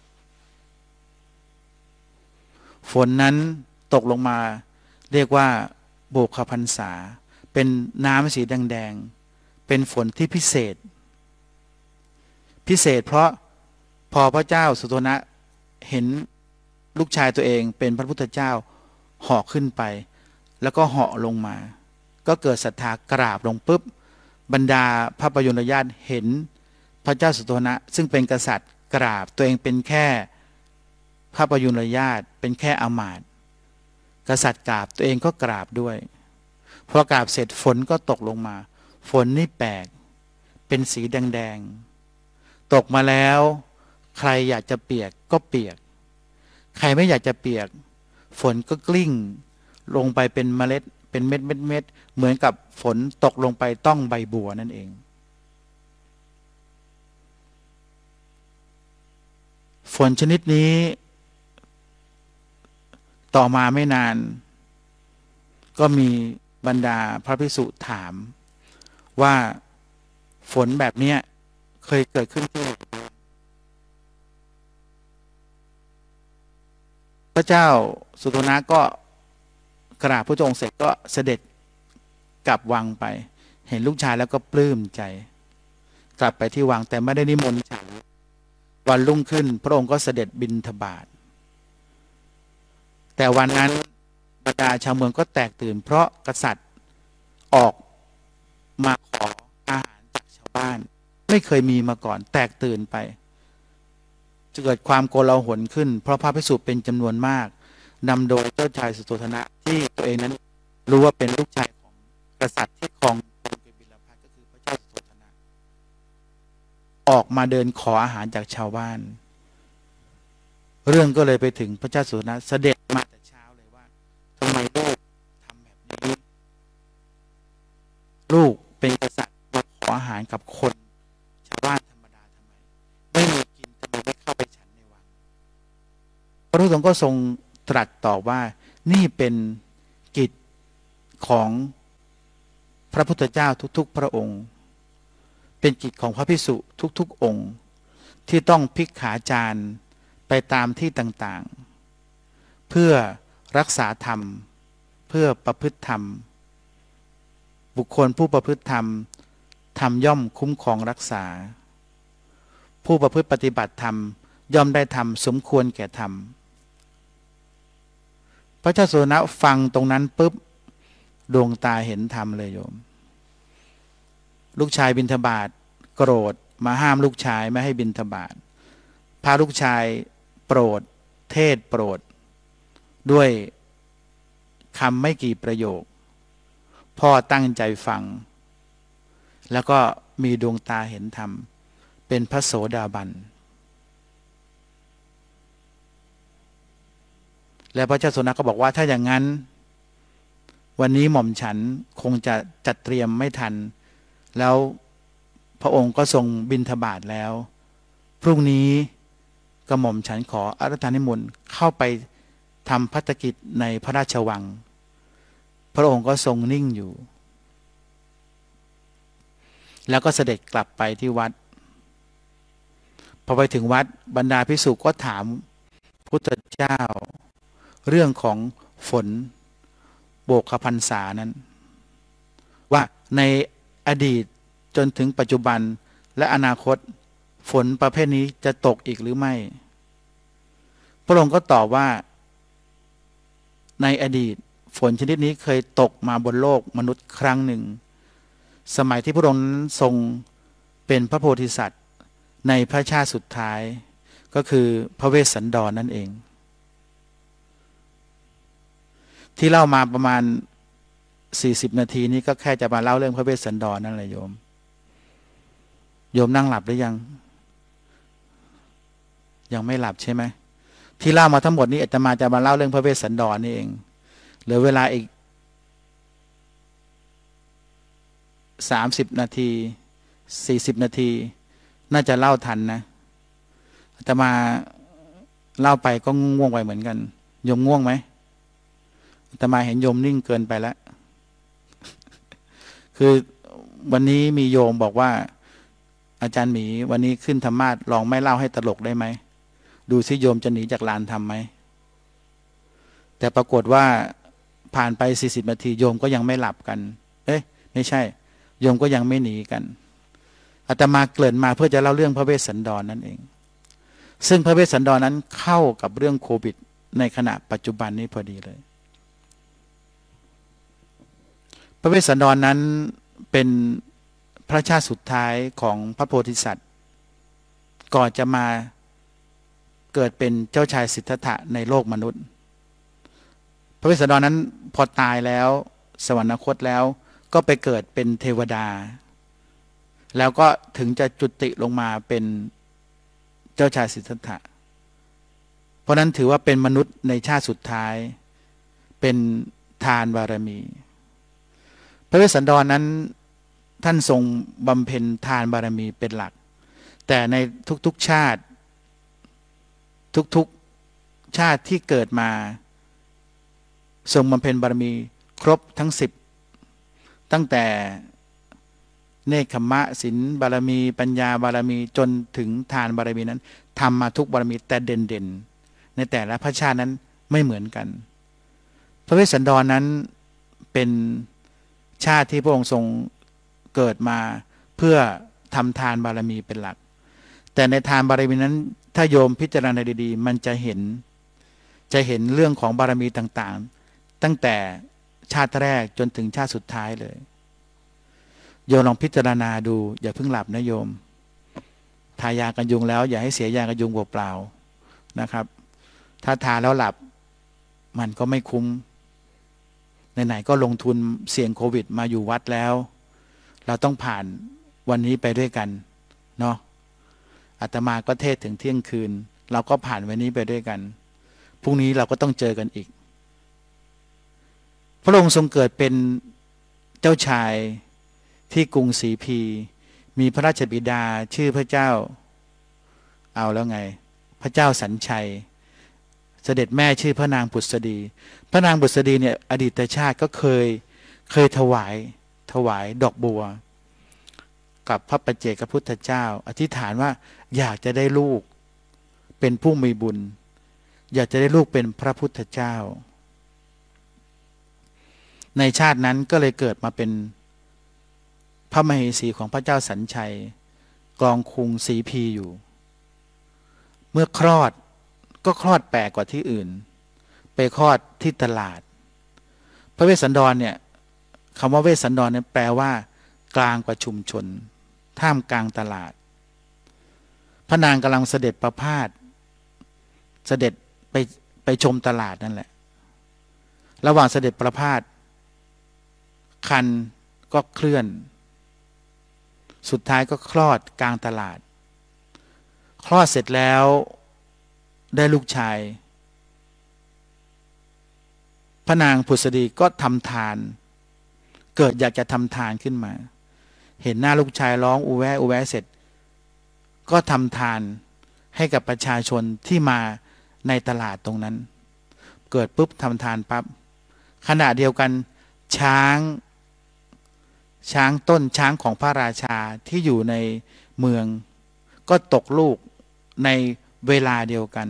ฝนนั้นตกลงมาเรียกว่าโบกขพรรษาเป็นน้ำสีแดงๆเป็นฝนที่พิเศษพิเศษเพราะพอพระเจ้าสุโธทนะเห็นลูกชายตัวเองเป็นพระพุทธเจ้าเหาะขึ้นไปแล้วก็เหาะลงมาก็เกิดศรัทธากราบลงปุ๊บบรรดาพระประยุรญาติเห็นพระเจ้าสุโธทนะซึ่งเป็นกษัตริย์กราบตัวเองเป็นแค่พระประยุรญาติเป็นแค่อมาตย์กษัตริย์กราบตัวเองก็กราบด้วยพอกราบเสร็จฝนก็ตกลงมาฝนนี่แปลกเป็นสีแดงๆตกมาแล้วใครอยากจะเปียกก็เปียกใครไม่อยากจะเปียกฝนก็กลิ้งลงไปเป็นเมล็ดเป็นเม็ดเม็ดเม็ดเหมือนกับฝนตกลงไปต้องใบบัวนั่นเองฝนชนิดนี้ต่อมาไม่นานก็มีบรรดาพระภิกษุถามว่าฝนแบบนี้เคยเกิดขึ้นที่พระเจ้าสุโธทนะก็กราบพระองค์เสร็จก็เสด็จกลับวังไปเห็นลูกชายแล้วก็ปลื้มใจกลับไปที่วังแต่ไม่ได้นิมนต์ฉันวันรุ่งขึ้นพระองค์ก็เสด็จบิณฑบาตแต่วันนั้นบรรดาชาวเมืองก็แตกตื่นเพราะกษัตริย์ออกมาขออาหารจากชาวบ้านไม่เคยมีมาก่อนแตกตื่นไปจะเกิดความโกลาหลขึ้นเพราะพระภิกษุเป็นจำนวนมากนำโดยเจ้าชายสุโธทนะที่ตัวเองนั้นรู้ว่าเป็นลูกชายของกษัตริย์ที่ครองกรุงกบิลพัสก็คือพระเจ้าสุโธทนะออกมาเดินขออาหารจากชาวบ้านเรื่องก็เลยไปถึงพระเจ้าสุโธทนะเสด็จมาแต่เช้าเลยว่าทำไมลูกทำแบบนี้ลูกเป็นกษัตริย์มาขออาหารกับคนชาวบ้านธรรมดาทำไมไม่มีกินทำไมไม่เข้าไปฉันในวังพระพุทธองค์ก็ทรงตรัสตอบว่านี่เป็นกิจของพระพุทธเจ้าทุกๆพระองค์เป็นกิจของพระภิกษุทุกๆองค์ที่ต้องพลิกขาจารไปตามที่ต่างๆเพื่อรักษาธรรมเพื่อประพฤติธรรมบุคคลผู้ประพฤติธรรมธรรมย่อมคุ้มครองรักษาผู้ประพฤติปฏิบัติธรรมย่อมได้ธรรมสมควรแก่ธรรมพระเจ้าสุโธทนะฟังตรงนั้นปุ๊บดวงตาเห็นธรรมเลยโยมลูกชายบิณฑบาตโกรธมาห้ามลูกชายไม่ให้บิณฑบาตพาลูกชายโปรดเทศโปรดด้วยคำไม่กี่ประโยคพ่อตั้งใจฟังแล้วก็มีดวงตาเห็นธรรมเป็นพระโสดาบันและพระเจ้าสุโธทนะก็บอกว่าถ้าอย่างนั้นวันนี้หม่อมฉันคงจะจัดเตรียมไม่ทันแล้วพระองค์ก็ทรงบิณฑบาตแล้วพรุ่งนี้กระหม่อมฉันขออาราธนานิมนต์เข้าไปทำภัตกิจในพระราชวังพระองค์ก็ทรงนิ่งอยู่แล้วก็เสด็จกลับไปที่วัดพอไปถึงวัดบรรดาภิกษุก็ถามพุทธเจ้าเรื่องของฝนโบกขพรรษานั้นว่าในอดีตจนถึงปัจจุบันและอนาคตฝนประเภทนี้จะตกอีกหรือไม่พระองค์ก็ตอบว่าในอดีตฝนชนิดนี้เคยตกมาบนโลกมนุษย์ครั้งหนึ่งสมัยที่พระองค์ทรงเป็นพระโพธิสัตว์ในพระชาติสุดท้ายก็คือพระเวสสันดร นั่นเองที่เล่ามาประมาณสี่สิบนาทีนี้ก็แค่จะมาเล่าเรื่องพระเวสสันดร นั่นแหละโยมโยมนั่งหลับหรือยังยังไม่หลับใช่ไหมที่เล่ามาทั้งหมดนี้อาตมาจะมาเล่าเรื่องพระเวสสันดร นี่เองเหลือเวลาอีกสามสิบนาทีสี่สิบนาทีน่าจะเล่าทันนะอาตมาเล่าไปก็ง่วงไปเหมือนกันโยมง่วงไหมอาตมาเห็นโยมนิ่งเกินไปแล้วคือวันนี้มีโยมบอกว่าอาจารย์หมีวันนี้ขึ้นธรรมาสน์ลองไม่เล่าให้ตลกได้ไหมดูซิโยมจะหนีจากลานธรรมไหมแต่ปรากฏว่าผ่านไปสี่สิบนาทีโยมก็ยังไม่หลับกันเอ๊ะไม่ใช่โยมก็ยังไม่หนีกันอาตมาเกริ่นมาเพื่อจะเล่าเรื่องพระเวสสันดร นั่นเองซึ่งพระเวสสันดรนั้นเข้ากับเรื่องโควิดในขณะปัจจุบันนี้พอดีเลยพระเวสสันดรนั้นเป็นพระชาติสุดท้ายของพระโพธิสัตว์ก่อนจะมาเกิดเป็นเจ้าชายสิทธัตถะในโลกมนุษย์พระเวสสันดรนั้นพอตายแล้วสวรรคตแล้วก็ไปเกิดเป็นเทวดาแล้วก็ถึงจะจุติลงมาเป็นเจ้าชายสิทธัตถะเพราะนั้นถือว่าเป็นมนุษย์ในชาติสุดท้ายเป็นทานบารมีพระเวสสันดรนั้นท่านทรงบำเพ็ญทานบารมีเป็นหลักแต่ในทุกๆชาติทุกๆชาติที่เกิดมาทรงบำเพ็ญบารมีครบทั้งสิบตั้งแต่เนคขมะศีลบารมีปัญญาบารมีจนถึงทานบารมีนั้นทำมาทุกบารมีแต่เด่นๆในแต่ละพระชาตินั้นไม่เหมือนกันพระเวสสันดรนั้นเป็นชาติที่พระองค์ทรงเกิดมาเพื่อทำทานบารมีเป็นหลักแต่ในทานบารมีนั้นถ้าโยมพิจารณาดีๆมันจะเห็นจะเห็นเรื่องของบารมีต่างๆตั้งแต่ชาติแรกจนถึงชาติสุดท้ายเลยโยมลองพิจารณาดูอย่าเพิ่งหลับนะโยมทายากันยุงแล้วอย่าให้เสียยากันยุงเปล่าๆนะครับถ้าทาแล้วหลับมันก็ไม่คุ้มไหนๆก็ลงทุนเสี่ยงโควิดมาอยู่วัดแล้วเราต้องผ่านวันนี้ไปด้วยกันเนาะอาตมาก็เทศถึงเที่ยงคืนเราก็ผ่านวันนี้ไปด้วยกันพรุ่งนี้เราก็ต้องเจอกันอีกพระองค์ทรงเกิดเป็นเจ้าชายที่กรุงศรีพีมีพระราชบิดาชื่อพระเจ้าเอาแล้วไงพระเจ้าสัญชัยเสด็จแม่ชื่อพระนางบุษดีพระนางบุษดีเนี่ยอดีตชาติก็เคยเคยถวายถวายดอกบัวกับพระปัจเจกพุทธเจ้าอธิษฐานว่าอยากจะได้ลูกเป็นผู้มีบุญอยากจะได้ลูกเป็นพระพุทธเจ้าในชาตินั้นก็เลยเกิดมาเป็นพระมเหสีของพระเจ้าสัญชัยกรองกรุงศรีพีอยู่เมื่อคลอดก็คลอดแปลกกว่าที่อื่นไปคลอดที่ตลาดพระเวสสันดรเนี่ยคำว่าเวสสันดรเนี่ยแปลว่ากลางกว่าชุมชนท่ามกลางตลาดพระนางกำลังเสด็จประพาสเสด็จไปไปชมตลาดนั่นแหละระหว่างเสด็จประพาสคันก็เคลื่อนสุดท้ายก็คลอดกลางตลาดคลอดเสร็จแล้วได้ลูกชายพระนางผุษดีก็ทำทานเกิดอยากจะทำทานขึ้นมาเห็นหน้าลูกชายร้องอูแวะอูแวะเสร็จก็ทำทานให้กับประชาชนที่มาในตลาดตรงนั้นเกิดปุ๊บทำทานปั๊บขณะเดียวกันช้างช้างต้นช้างของพระราชาที่อยู่ในเมืองก็ตกลูกในเวลาเดียวกัน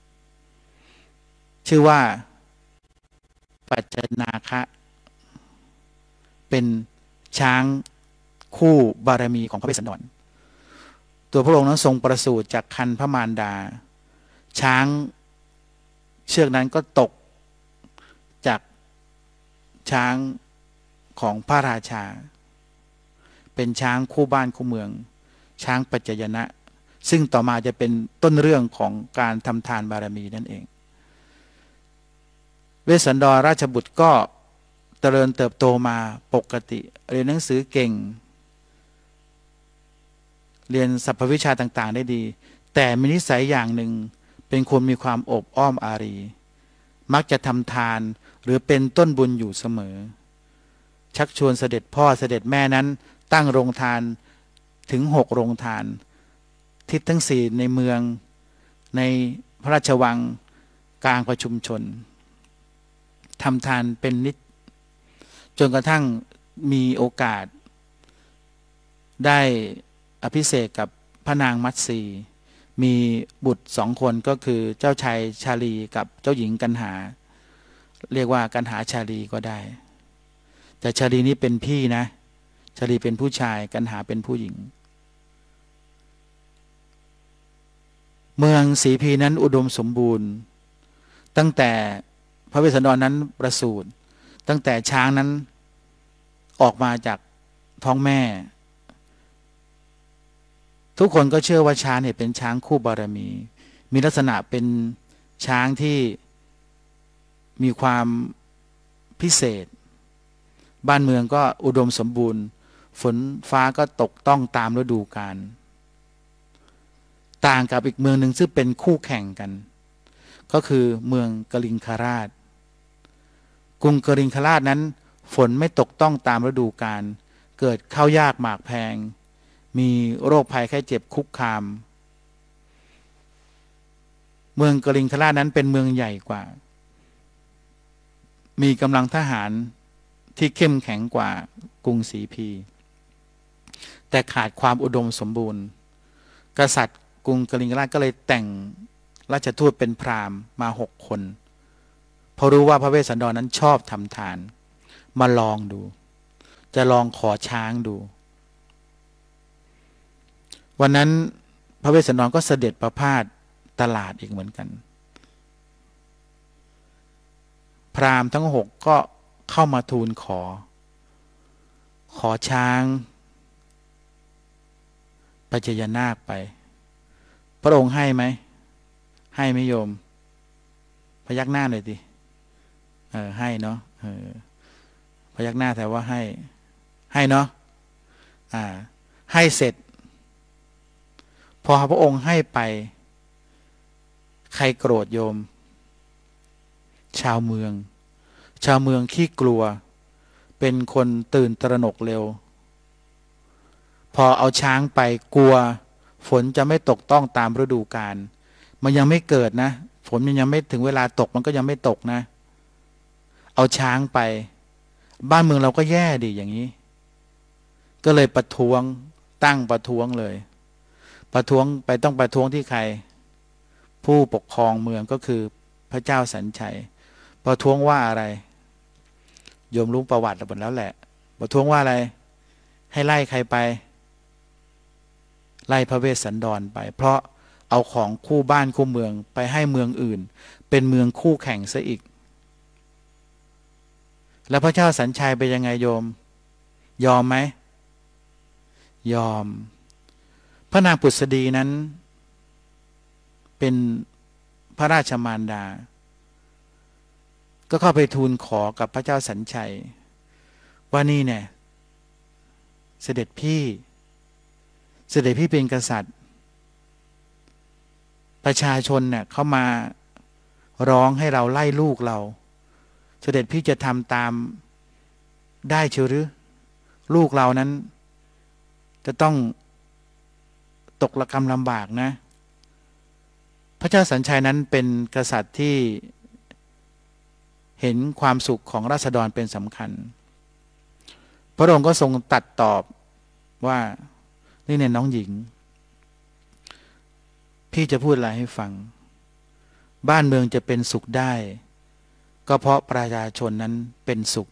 ชื่อว่าปัจจนาคะเป็นช้างคู่บารมีของพระเวสสันดรตัวพระองค์นั้นทรงประสูติจากครรภ์พระมารดาช้างเชือกนั้นก็ตกจากช้างของพระราชาเป็นช้างคู่บ้านคู่เมืองช้างปัจจยนะซึ่งต่อมาจะเป็นต้นเรื่องของการทำทานบารมีนั่นเองเวสสันดรราชบุตรก็เจริญเติบโตมาปกติเรียนหนังสือเก่งเรียนสรรพวิชาต่างๆได้ดีแต่มีนิสัยอย่างหนึ่งเป็นคนมีความอบอ้อมอารีมักจะทำทานหรือเป็นต้นบุญอยู่เสมอชักชวนเสด็จพ่อเสด็จแม่นั้นตั้งโรงทานถึงหกโรงทานทิศทั้งสี่ในเมืองในพระราชวังกลางประชุมชนทำทานเป็นนิจจนกระทั่งมีโอกาสได้อภิเษกกับพระนางมัตสีมีบุตรสองคนก็คือเจ้าชายชาลีกับเจ้าหญิงกันหาเรียกว่ากันหาชาลีก็ได้แต่ชาลีนี้เป็นพี่นะชาลีเป็นผู้ชายกันหาเป็นผู้หญิงเมืองศรีพีนั้นอุดมสมบูรณ์ตั้งแต่พระเวสสันดรนั้นประสูติตั้งแต่ช้างนั้นออกมาจากท้องแม่ทุกคนก็เชื่อว่าช้างเนี่ยเป็นช้างคู่บารมีมีลักษณะเป็นช้างที่มีความพิเศษบ้านเมืองก็อุดมสมบูรณ์ฝนฟ้าก็ตกต้องตามฤดูกาลต่างกับอีกเมืองหนึ่งซึ่งเป็นคู่แข่งกันก็คือเมืองกลิงคราชกรุงกลิงคราชนั้นฝนไม่ตกต้องตามฤดูกาลเกิดข้าวยากหมากแพงมีโรคภัยไข้เจ็บคุกคามเมืองกลิงคราชนั้นเป็นเมืองใหญ่กว่ามีกำลังทหารที่เข้มแข็งกว่ากรุงศรีพีแต่ขาดความอุดมสมบูรณ์กษัตริย์กรุงกลิงคราชก็เลยแต่งราชทูตเป็นพราหมณ์มาหกคนพราะรู้ว่าพระเวสสันดรนั้นชอบทำทานมาลองดูจะลองขอช้างดูวันนั้นพระเวสสันดรก็เสด็จประพาสตลาดอีกเหมือนกันพราหมณ์ทั้งหกก็เข้ามาทูลขอขอช้างปัจจยนาคไปพระองค์ให้ไหมให้ไหมโยมพยักหน้าหน่อยดิเออให้เนาะเออพยักหน้าแต่ว่าให้ให้เนาะอ่าให้เสร็จพอพระองค์ให้ไปใครโกรธโยมชาวเมืองชาวเมืองขี้กลัวเป็นคนตื่นตระหนกเร็วพอเอาช้างไปกลัวฝนจะไม่ตกต้องตามฤดูกาลมันยังไม่เกิดนะฝนมันยังไม่ถึงเวลาตกมันก็ยังไม่ตกนะเอาช้างไปบ้านเมืองเราก็แย่ดิอย่างนี้ก็เลยประท้วงตั้งประท้วงเลยประท้วงไปต้องประท้วงที่ใครผู้ปกครองเมืองก็คือพระเจ้าสัญชัยประท้วงว่าอะไรโยมรู้ประวัติหมดแล้วแหละประท้วงว่าอะไรให้ไล่ใครไปไล่พระเวสสันดรไปเพราะเอาของคู่บ้านคู่เมืองไปให้เมืองอื่นเป็นเมืองคู่แข่งซะอีกแล้วพระเจ้าสัญชัยไปยังไงโยมยอมไหมยอมพระนางปุษดีนั้นเป็นพระราชมารดาก็เข้าไปทูลขอกับพระเจ้าสัญชัยว่านี่เนี่ยเสด็จพี่เสด็จพี่เป็นกษัตริย์ประชาชนเนี่ยเขามาร้องให้เราไล่ลูกเราเสด็จพี่จะทำตามได้เชียวหรือลูกเรานั้นจะต้องตกระกำลำบากนะพระเจ้าสัญชัยนั้นเป็นกษัตริย์ที่เห็นความสุขของราษฎรเป็นสำคัญพระองค์ก็ทรงตรัสตอบว่านี่เนี่ยน้องหญิงพี่จะพูดอะไรให้ฟังบ้านเมืองจะเป็นสุขได้ก็เพราะประชาชนนั้นเป็นสุข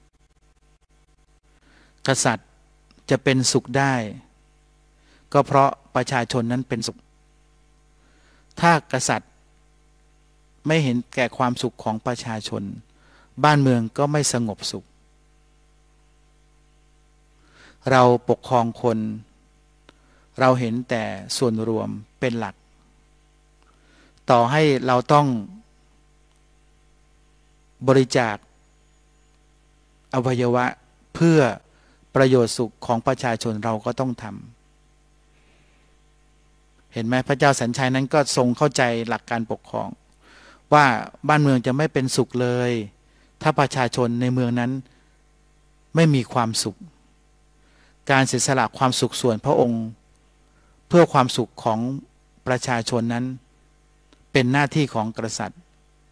กษัตริย์จะเป็นสุขได้ก็เพราะประชาชนนั้นเป็นสุขถ้ากษัตริย์ไม่เห็นแก่ความสุขของประชาชนบ้านเมืองก็ไม่สงบสุขเราปกครองคนเราเห็นแต่ส่วนรวมเป็นหลักต่อให้เราต้องบริจาคอวัยวะเพื่อประโยชน์สุขของประชาชนเราก็ต้องทำเห็นไหมพระเจ้าสัญชัยนั้นก็ทรงเข้าใจหลักการปกครองว่าบ้านเมืองจะไม่เป็นสุขเลยถ้าประชาชนในเมืองนั้นไม่มีความสุขการเสียสละความสุขส่วนพระองค์เพื่อความสุขของประชาชนนั้นเป็นหน้าที่ของกษัตริย์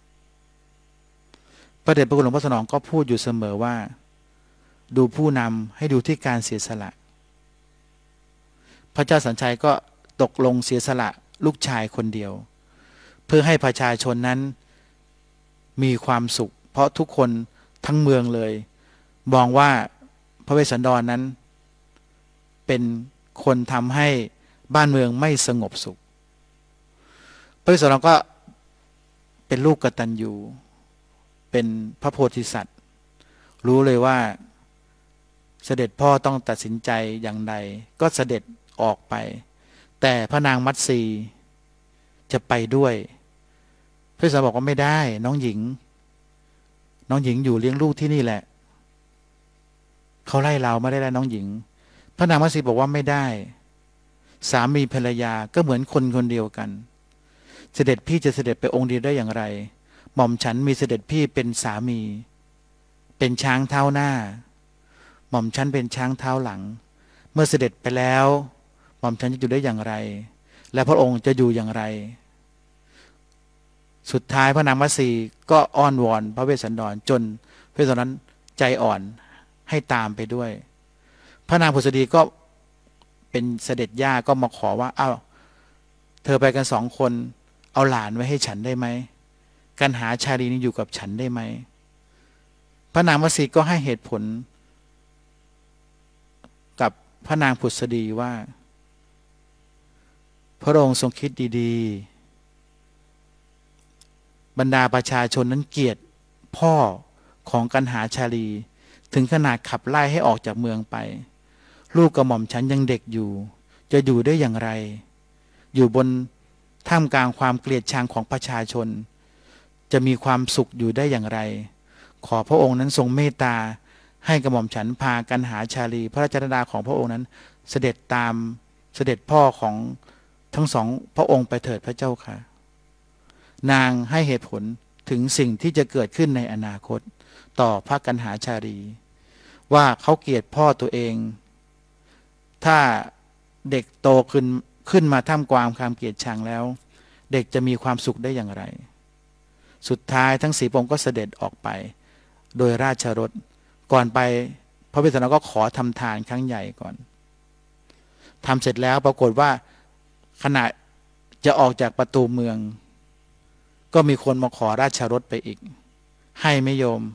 พระเดชพระคุณหลวงพ่อสนองก็พูดอยู่เสมอว่าดูผู้นำให้ดูที่การเสียสละพระเจ้าสัญชัยก็ตกลงเสียสละลูกชายคนเดียวเพื่อให้ประชาชนนั้นมีความสุขเพราะทุกคนทั้งเมืองเลยมองว่าพระเวสสันดรนั้นเป็นคนทำให้บ้านเมืองไม่สงบสุขพระเวสสันดรก็เป็นลูกกตัญญูเป็นพระโพธิสัตว์รู้เลยว่าเสด็จพ่อต้องตัดสินใจอย่างใดก็เสด็จออกไปแต่พระนางมัตสีจะไปด้วยพระเวสสันดรบอกว่าไม่ได้น้องหญิงน้องหญิงอยู่เลี้ยงลูกที่นี่แหละเขาไล่เราไม่ได้ไล่น้องหญิงพระนางมัตสีบอกว่าไม่ได้สามีภรรยาก็เหมือนคนคนเดียวกันเสด็จพี่จะเสด็จไปองค์เดียวได้อย่างไรหม่อมฉันมีเสด็จพี่เป็นสามีเป็นช้างเท้าหน้าหม่อมฉันเป็นช้างเท้าหลังเมื่อเสด็จไปแล้วหม่อมฉันจะอยู่ได้อย่างไรและพระองค์จะอยู่อย่างไรสุดท้ายพระนางมัตสีก็อ้อนวอนพระเวสสันดรจนพระเวสสันดรนั้นใจอ่อนให้ตามไปด้วยพระนางปุษดีก็เป็นเสด็จย่าก็มาขอว่าอ้าวเธอไปกันสองคนเอาหลานไว้ให้ฉันได้ไหมกันหาชาลีนี้อยู่กับฉันได้ไหมพระนางมัสีก็ให้เหตุผลกับพระนางผุษดีว่าพระองค์ทรงคิดดีๆบรรดาประชาชนนั้นเกลียดพ่อของกันหาชาลีถึงขนาดขับไล่ให้ออกจากเมืองไปลูกกระหม่อมฉันยังเด็กอยู่จะอยู่ได้อย่างไรอยู่บนท่ามกลางความเกลียดชังของประชาชนจะมีความสุขอยู่ได้อย่างไรขอพระองค์นั้นทรงเมตตาให้กระหม่อมฉันพากันหาชาลีพระราชดาของพระองค์นั้นเสด็จตามเสด็จพ่อของทั้งสองพระองค์ไปเถิดพระเจ้าค่ะนางให้เหตุผลถึงสิ่งที่จะเกิดขึ้นในอนาคตต่อพระกันหาชาลีว่าเขาเกลียดพ่อตัวเองถ้าเด็กโตขึ้นขึ้นมาท่ามกลางความเกลียดชังแล้วเด็กจะมีความสุขได้อย่างไรสุดท้ายทั้งสี่พระองค์ก็เสด็จออกไปโดยราชรถก่อนไปพระพิษณุก็ขอทำทานครั้งใหญ่ก่อนทำเสร็จแล้วปรากฏว่าขณะจะออกจากประตูเมืองก็มีคนมาขอราชรถไปอีกให้ไม่โยม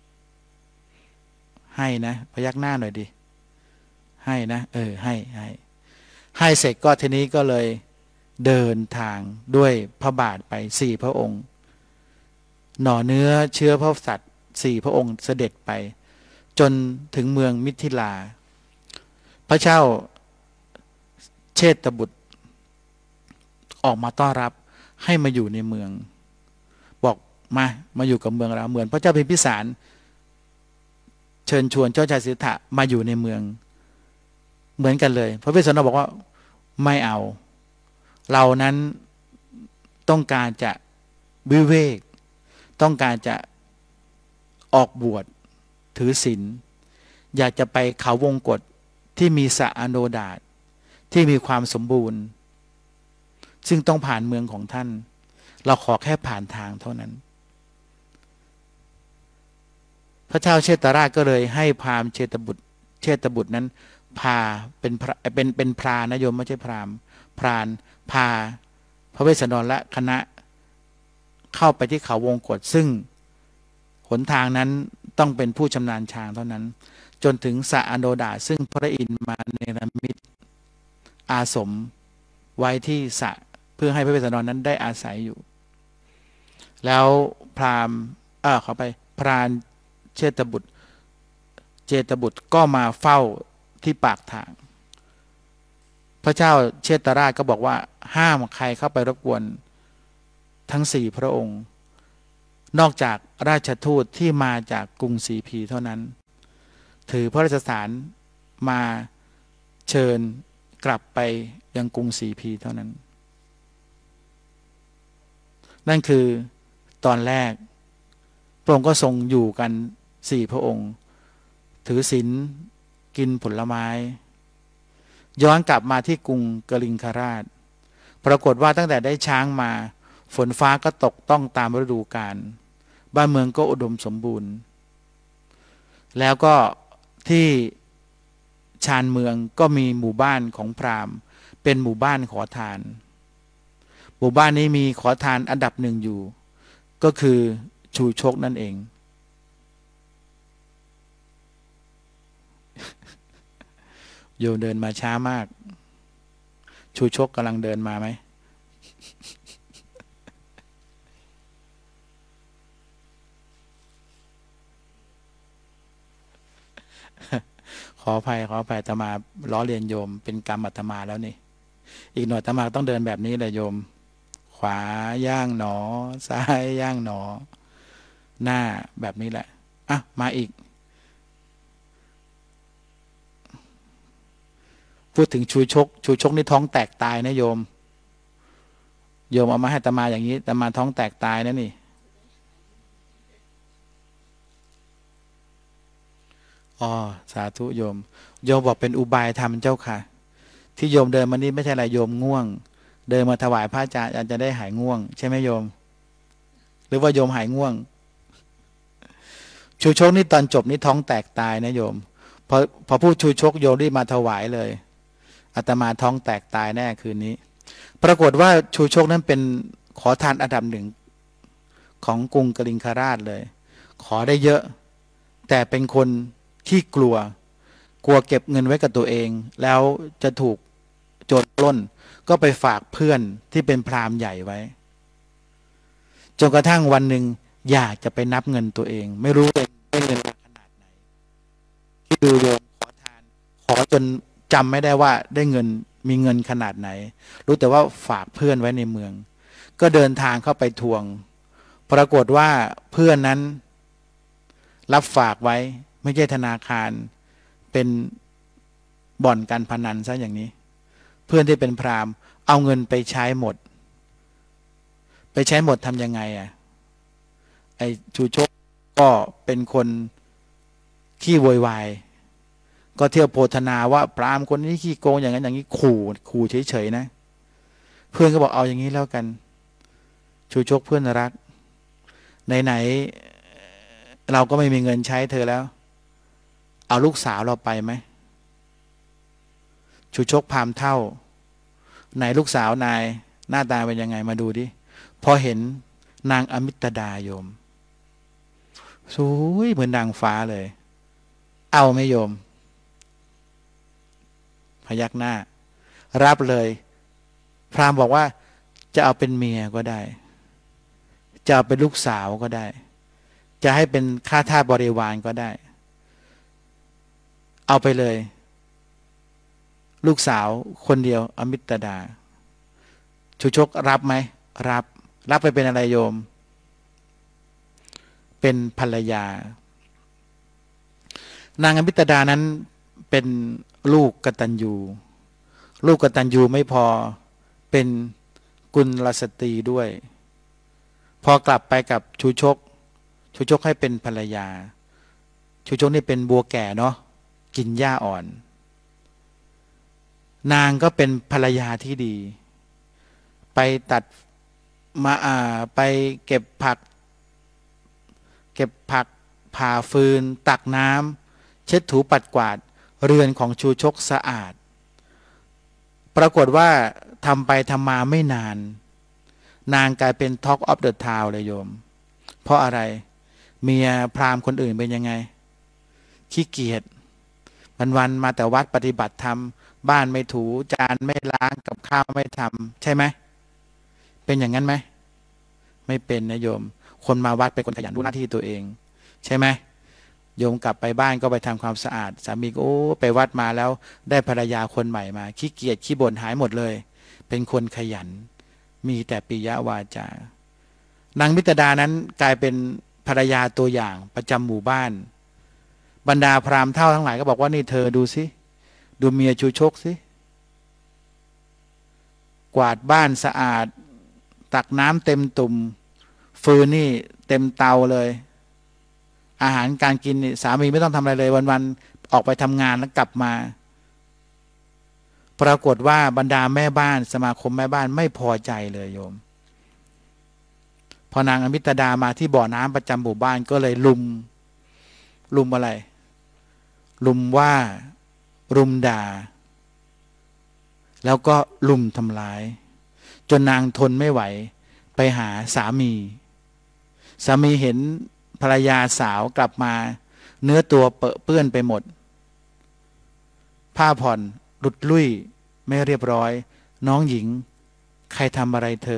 ให้นะพยักหน้าหน่อยดิให้นะเออให้ให้ให้เสร็จก็ทีนี้ก็เลยเดินทางด้วยพระบาทไปสี่พระองค์หน่อเนื้อเชื้อพระสัตว์สี่พระองค์เสด็จไปจนถึงเมืองมิถิลาพระเจ้าเชษฐบุตรออกมาต้อนรับให้มาอยู่ในเมืองบอกมามาอยู่กับเมืองเราเหมือนพระเจ้าพิมพิสารเชิญชวนเจ้าชายสิทธัตถะมาอยู่ในเมืองเหมือนกันเลยพระพิษณุบอกว่าไม่เอาเรานั้นต้องการจะวิเวกต้องการจะออกบวชถือศีลอยากจะไปเขาวงกฏที่มีสระอโนดาตที่มีความสมบูรณ์ซึ่งต้องผ่านเมืองของท่านเราขอแค่ผ่านทางเท่านั้นพระเจ้าเชตราชก็เลยให้พราหมณ์เชตบุตรเชตบุตรนั้นพาเป็นเป็นเป็นพรานนะโยมไม่ใช่พราหมณ์พรานพาพระเวสสันดรและคณะเข้าไปที่เขาวงกฏซึ่งหนทางนั้นต้องเป็นผู้ชำนาญทางเท่านั้นจนถึงสระอโนดาตซึ่งพระอินทร์มาเนรมิตอาสมไว้ที่สระเพื่อให้พระเวสสันดรนั้นได้อาศัยอยู่แล้วพราหมณ์เออเขาไปพรานเชตบุตรเจตบุตรก็มาเฝ้าที่ปากทางพระเจ้าเชตราชก็บอกว่าห้ามใครเข้าไปรบกวนทั้งสี่พระองค์นอกจากราชทูตที่มาจากกรุงศรีพีเท่านั้นถือพระราชสารมาเชิญกลับไปยังกรุงศรีพีเท่านั้นนั่นคือตอนแรกพระองค์ก็ทรงอยู่กันสี่พระองค์ถือศีลกินผลไม้ย้อนกลับมาที่กรุงกลิงคราชปรากฏว่าตั้งแต่ได้ช้างมาฝนฟ้าก็ตกต้องตามฤดูกาลบ้านเมืองก็อุดมสมบูรณ์แล้วก็ที่ชานเมืองก็มีหมู่บ้านของพราหมณ์เป็นหมู่บ้านขอทานหมู่บ้านนี้มีขอทานอันดับหนึ่งอยู่ก็คือชูชกนั่นเองโยมเดินมาช้ามากชูชกกำลังเดินมาไหมขออภัยขออภัยอาตมาล้อเลียนโยมเป็นกรรมอาตมาแล้วนี่อีกหน่อยอาตมาต้องเดินแบบนี้เลยโยมขวาย่างหนอซ้ายย่างหนอหน้าแบบนี้แหละอ่ะมาอีกพูดถึงชูชกชูชกนี่ท้องแตกตายนะโยมโยมเอามาให้อาตมาอย่างนี้อาตมาท้องแตกตายนะนี่อ๋อสาธุโยมโยมบอกเป็นอุบายธรรมเจ้าค่ะที่โยมเดินมานี่ไม่ใช่อะไรโยมง่วงเดินมาถวายพระอาจารย์อาจจะได้หายง่วงใช่ไหมโยมหรือว่าโยมหายง่วงชูชกนี่ตอนจบนี่ท้องแตกตายนะโยมพอพอพูดชูชกโยมรีบมาถวายเลยอาตมาท้องแตกตายแน่คืนนี้ปรากฏว่าชูชกนั้นเป็นขอทานอันดับหนึ่งของกรุงกลิงคราชเลยขอได้เยอะแต่เป็นคนขี้กลัวกลัวเก็บเงินไว้กับตัวเองแล้วจะถูกโจรปล้นก็ไปฝากเพื่อนที่เป็นพราหมณ์ใหญ่ไว้จนกระทั่งวันหนึ่งอยากจะไปนับเงินตัวเองไม่รู้เลยได้เงินมาขนาดไหนที่ดูโยมขอทานขอจนจำไม่ได้ว่าได้เงินมีเงินขนาดไหนรู้แต่ว่าฝากเพื่อนไว้ในเมืองก็เดินทางเข้าไปทวงปรากฏว่าเพื่อนนั้นรับฝากไว้ไม่ใช่ธนาคารเป็นบ่อนการพนันซะอย่างนี้เพื่อนที่เป็นพราหมณ์เอาเงินไปใช้หมดไปใช้หมดทำยังไงอ่ะไอ้ชูชกก็เป็นคนขี้โวยวายก็เที่ยวโพธนาว่าพราหมณ์คนนี้ขี้โกงอย่างนั้นอย่างนี้ขู่ขู่เฉยๆนะเพื่อนก็บอกเอาอย่างนี้แล้วกันชูชกเพื่อนรักไหนๆเราก็ไม่มีเงินใช้เธอแล้วเอาลูกสาวเราไปไหมชูชกพามเท่าไหนลูกสาวนายหน้าตาเป็นยังไงมาดูดิพอเห็นนางอมิตดาโยมสวยเหมือนนางฟ้าเลยเอาไหมโยมพยักหน้ารับเลยพราหมณ์บอกว่าจะเอาเป็นเมียก็ได้จะเอาเป็นลูกสาวก็ได้จะให้เป็นข้าทาสบริวารก็ได้เอาไปเลยลูกสาวคนเดียวอมิตดาชูชกรับไหมรับรับไปเป็นอะไรโยมเป็นภรรยานางอมิตดานั้นเป็นลูกกตัญญูลูกกตัญญูไม่พอเป็นกุลสตรีด้วยพอกลับไปกับชูชกชูชกให้เป็นภรรยาชูชกนี่เป็นบัวแก่เนาะกินหญ้าอ่อนนางก็เป็นภรรยาที่ดีไปตัดมาอ่าไปเก็บผักเก็บผักผ่าฟืนตักน้ำเช็ดถูปัดกวาดเรือนของชูชกสะอาดปรากฏว่าทำไปทำมาไม่นานนางกลายเป็น Talk of the Town เลยโยมเพราะอะไรเมียพราหมณ์คนอื่นเป็นยังไงขี้เกียจวันๆมาแต่วัดปฏิบัติธรรมบ้านไม่ถูจานไม่ล้างกับข้าวไม่ทำใช่ไหมเป็นอย่างนั้นไหมไม่เป็นนะโยมคนมาวัดเป็นคนขยันรู้หน้าที่ตัวเองใช่ไหมโยมกลับไปบ้านก็ไปทำความสะอาดสามีก็โอ้ไปวัดมาแล้วได้ภรรยาคนใหม่มาขี้เกียจขี้บ่นหายหมดเลยเป็นคนขยันมีแต่ปิยวาจานางมิตรดานั้นกลายเป็นภรรยาตัวอย่างประจำหมู่บ้านบรรดาพราหมณ์เฒ่าทั้งหลายก็บอกว่านี่เธอดูสิดูเมียชูชกสิกวาดบ้านสะอาดตักน้ำเต็มตุ่มฟืนนี่เต็มเตาเลยอาหารการกินนี่สามีไม่ต้องทำอะไรเลยวันๆออกไปทำงานแล้วกลับมาปรากฏว่าบรรดาแม่บ้านสมาคมแม่บ้านไม่พอใจเลยโยมพอนางอมิตดามาที่บ่อน้ำประจำหมู่บ้านก็เลยลุมลุมอะไรลุมว่ารุมด่าแล้วก็ลุมทำร้ายจนนางทนไม่ไหวไปหาสามีสามีเห็นภรรยาสาวกลับมาเนื้อตัวเปอะเปื้อนไปหมดผ้าผ่อนหลุดลุ่ยไม่เรียบร้อยน้องหญิงใครทำอะไรเธ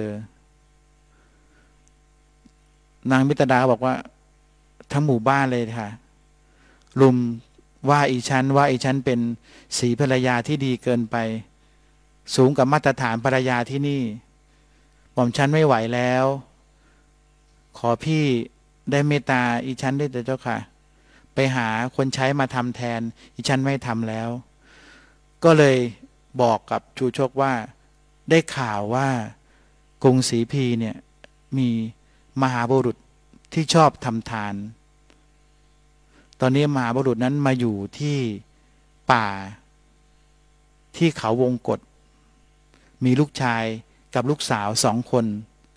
อนางมิตรดาบอกว่าทั้งหมู่บ้านเลยค่ะลุมว่าอีฉันว่าอีฉันเป็นสีภรรยาที่ดีเกินไปสูงกับมาตรฐานภรรยาที่นี่หม่อมฉันไม่ไหวแล้วขอพี่ได้เมตตาอีฉันด้วยเถิดเจ้าค่ะไปหาคนใช้มาทำแทนอีฉันไม่ทำแล้วก็เลยบอกกับชูชกว่าได้ข่าวว่ากรุงศรีพีเนี่ยมีมหาบุรุษที่ชอบทำทานตอนนี้มหาบุรุษนั้นมาอยู่ที่ป่าที่เขาวงกฏมีลูกชายกับลูกสาวสองคน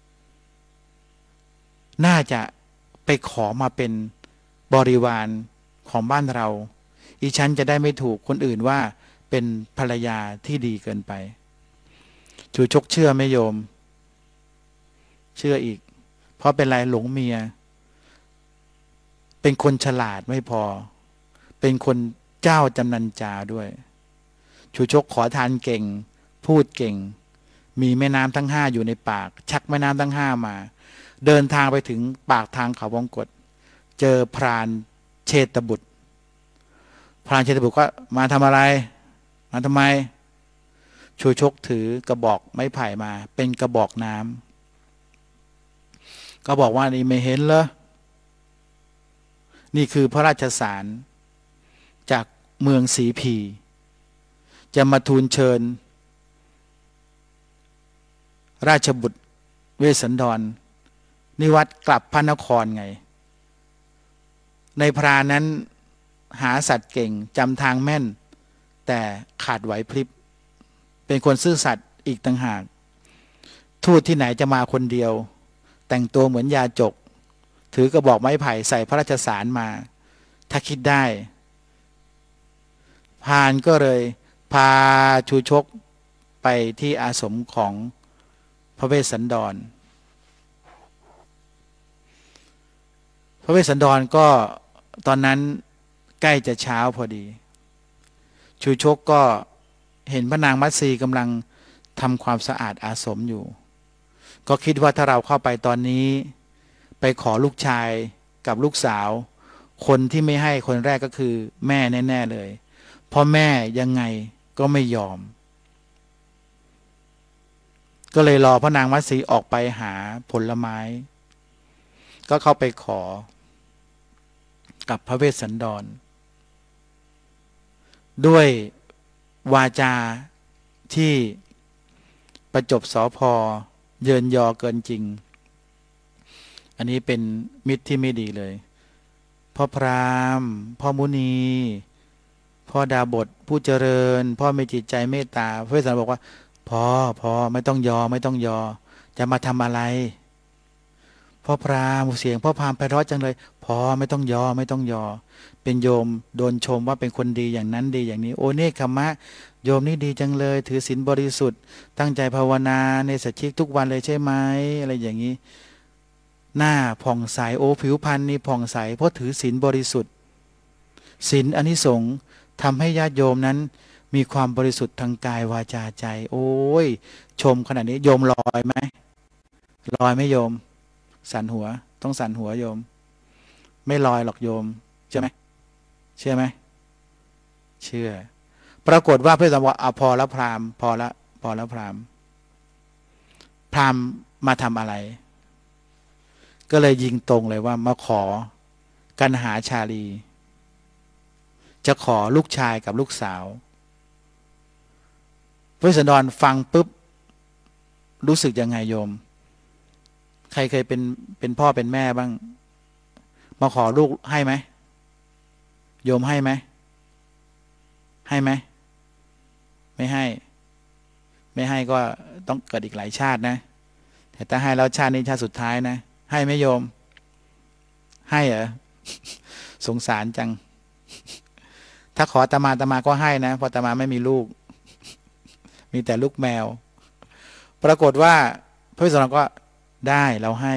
น่าจะไปขอมาเป็นบริวารของบ้านเราอีฉันจะได้ไม่ถูกคนอื่นว่าเป็นภรรยาที่ดีเกินไปชูชกเชื่อไหมโยมเชื่ออีกเพราะเป็นไรหลงเมียเป็นคนฉลาดไม่พอเป็นคนเจ้าจำนันจาด้วยชูชกขอทานเก่งพูดเก่งมีแม่น้ำทั้งห้าอยู่ในปากชักแม่น้ำทั้งห้ามาเดินทางไปถึงปากทางเขาวงกฏเจอพรานเชตบุตรพรานเชตบุตรก็มาทำอะไรมาทำไมชูชกถือกระบอกไม้ไผ่มาเป็นกระบอกน้ำก็บอกว่านี่ไม่เห็นเหรอนี่คือพระราชสารจากเมืองศรีพีจะมาทูลเชิญราชบุตรเวสสันดรนิวัตกลับพระนครไงในพรานนั้นหาสัตว์เก่งจำทางแม่นแต่ขาดไหวพริบเป็นคนซื่อสัตย์อีกต่างหากทูตที่ไหนจะมาคนเดียวแต่งตัวเหมือนยาจกถือกระบอกไม้ไผ่ใส่พระราชสารมาถ้าคิดได้พานก็เลยพาชูชกไปที่อาสมของพระเวสสันดรพระเวสสันดรก็ตอนนั้นใกล้จะเช้าพอดีชูชกก็เห็นพระนางมัตสีกำลังทำความสะอาดอาสมอยู่ก็คิดว่าถ้าเราเข้าไปตอนนี้ไปขอลูกชายกับลูกสาวคนที่ไม่ให้คนแรกก็คือแม่แน่ๆเลยเพราะแม่ยังไงก็ไม่ยอมก็เลยรอพระนางมัตสีออกไปหาผลไม้ก็เข้าไปขอกับพระเวสสันดรด้วยวาจาที่ประจบสอพอเยินยอเกินจริงอันนี้เป็นมิตรที่ไม่ดีเลยพ่อพราหมณ์พ่อมุนีพ่อดาบทผู้เจริญพ่อมีจิตใจเมตตาพระเวสสันดรบอกว่าพอพอไม่ต้องยอไม่ต้องยอจะมาทำอะไรพ่อพราหมณ์เสียงพ่อพราหมณ์ไพเราะจังเลยพอไม่ต้องยอไม่ต้องยอเป็นโยมโดนชมว่าเป็นคนดีอย่างนั้นดีอย่างนี้โอเนกขมะโยมนี่ดีจังเลยถือศีลบริสุทธิ์ตั้งใจภาวนาในสัจจิกทุกวันเลยใช่ไหมอะไรอย่างนี้หน้าผ่องใสโอผิวพรรณนี่ผ่องใสเพราะถือศีลบริสุทธิ์ศีลอานิสงส์ทำให้ญาติโยมนั้นมีความบริสุทธิ์ทางกายวาจาใจโอ้ยชมขนาดนี้โยมลอยไหมลอยไหมโยมสั่นหัวต้องสั่นหัวโยมไม่ลอยหรอกโยมใช่ไหมเชื่อไหมเชื่อปรากฏว่าพระสัมมาสัมพุทธเจ้าพอแล้วพราหมณ์พอแล้วพอแล้วพราหมณ์พราหมณ์มาทำอะไรก็เลยยิงตรงเลยว่ามาขอกันหาชาลีจะขอลูกชายกับลูกสาวพระเวสสันดรฟังปุ๊บรู้สึกยังไงโยมใครเคยเป็นเป็นพ่อเป็นแม่บ้างมาขอลูกให้ไหมโยมให้ไหมให้ไหมไม่ให้ไม่ให้ก็ต้องเกิดอีกหลายชาตินะแต่ถ้าให้แล้วชาตินี้ชาติสุดท้ายนะให้ไหมโยมให้เหรอ สงสารจังถ้าขออาตมาอาตมาก็ให้นะเพราะอาตมาไม่มีลูกมีแต่ลูกแมวปรากฏว่าพระเวสสันดรก็ได้เราให้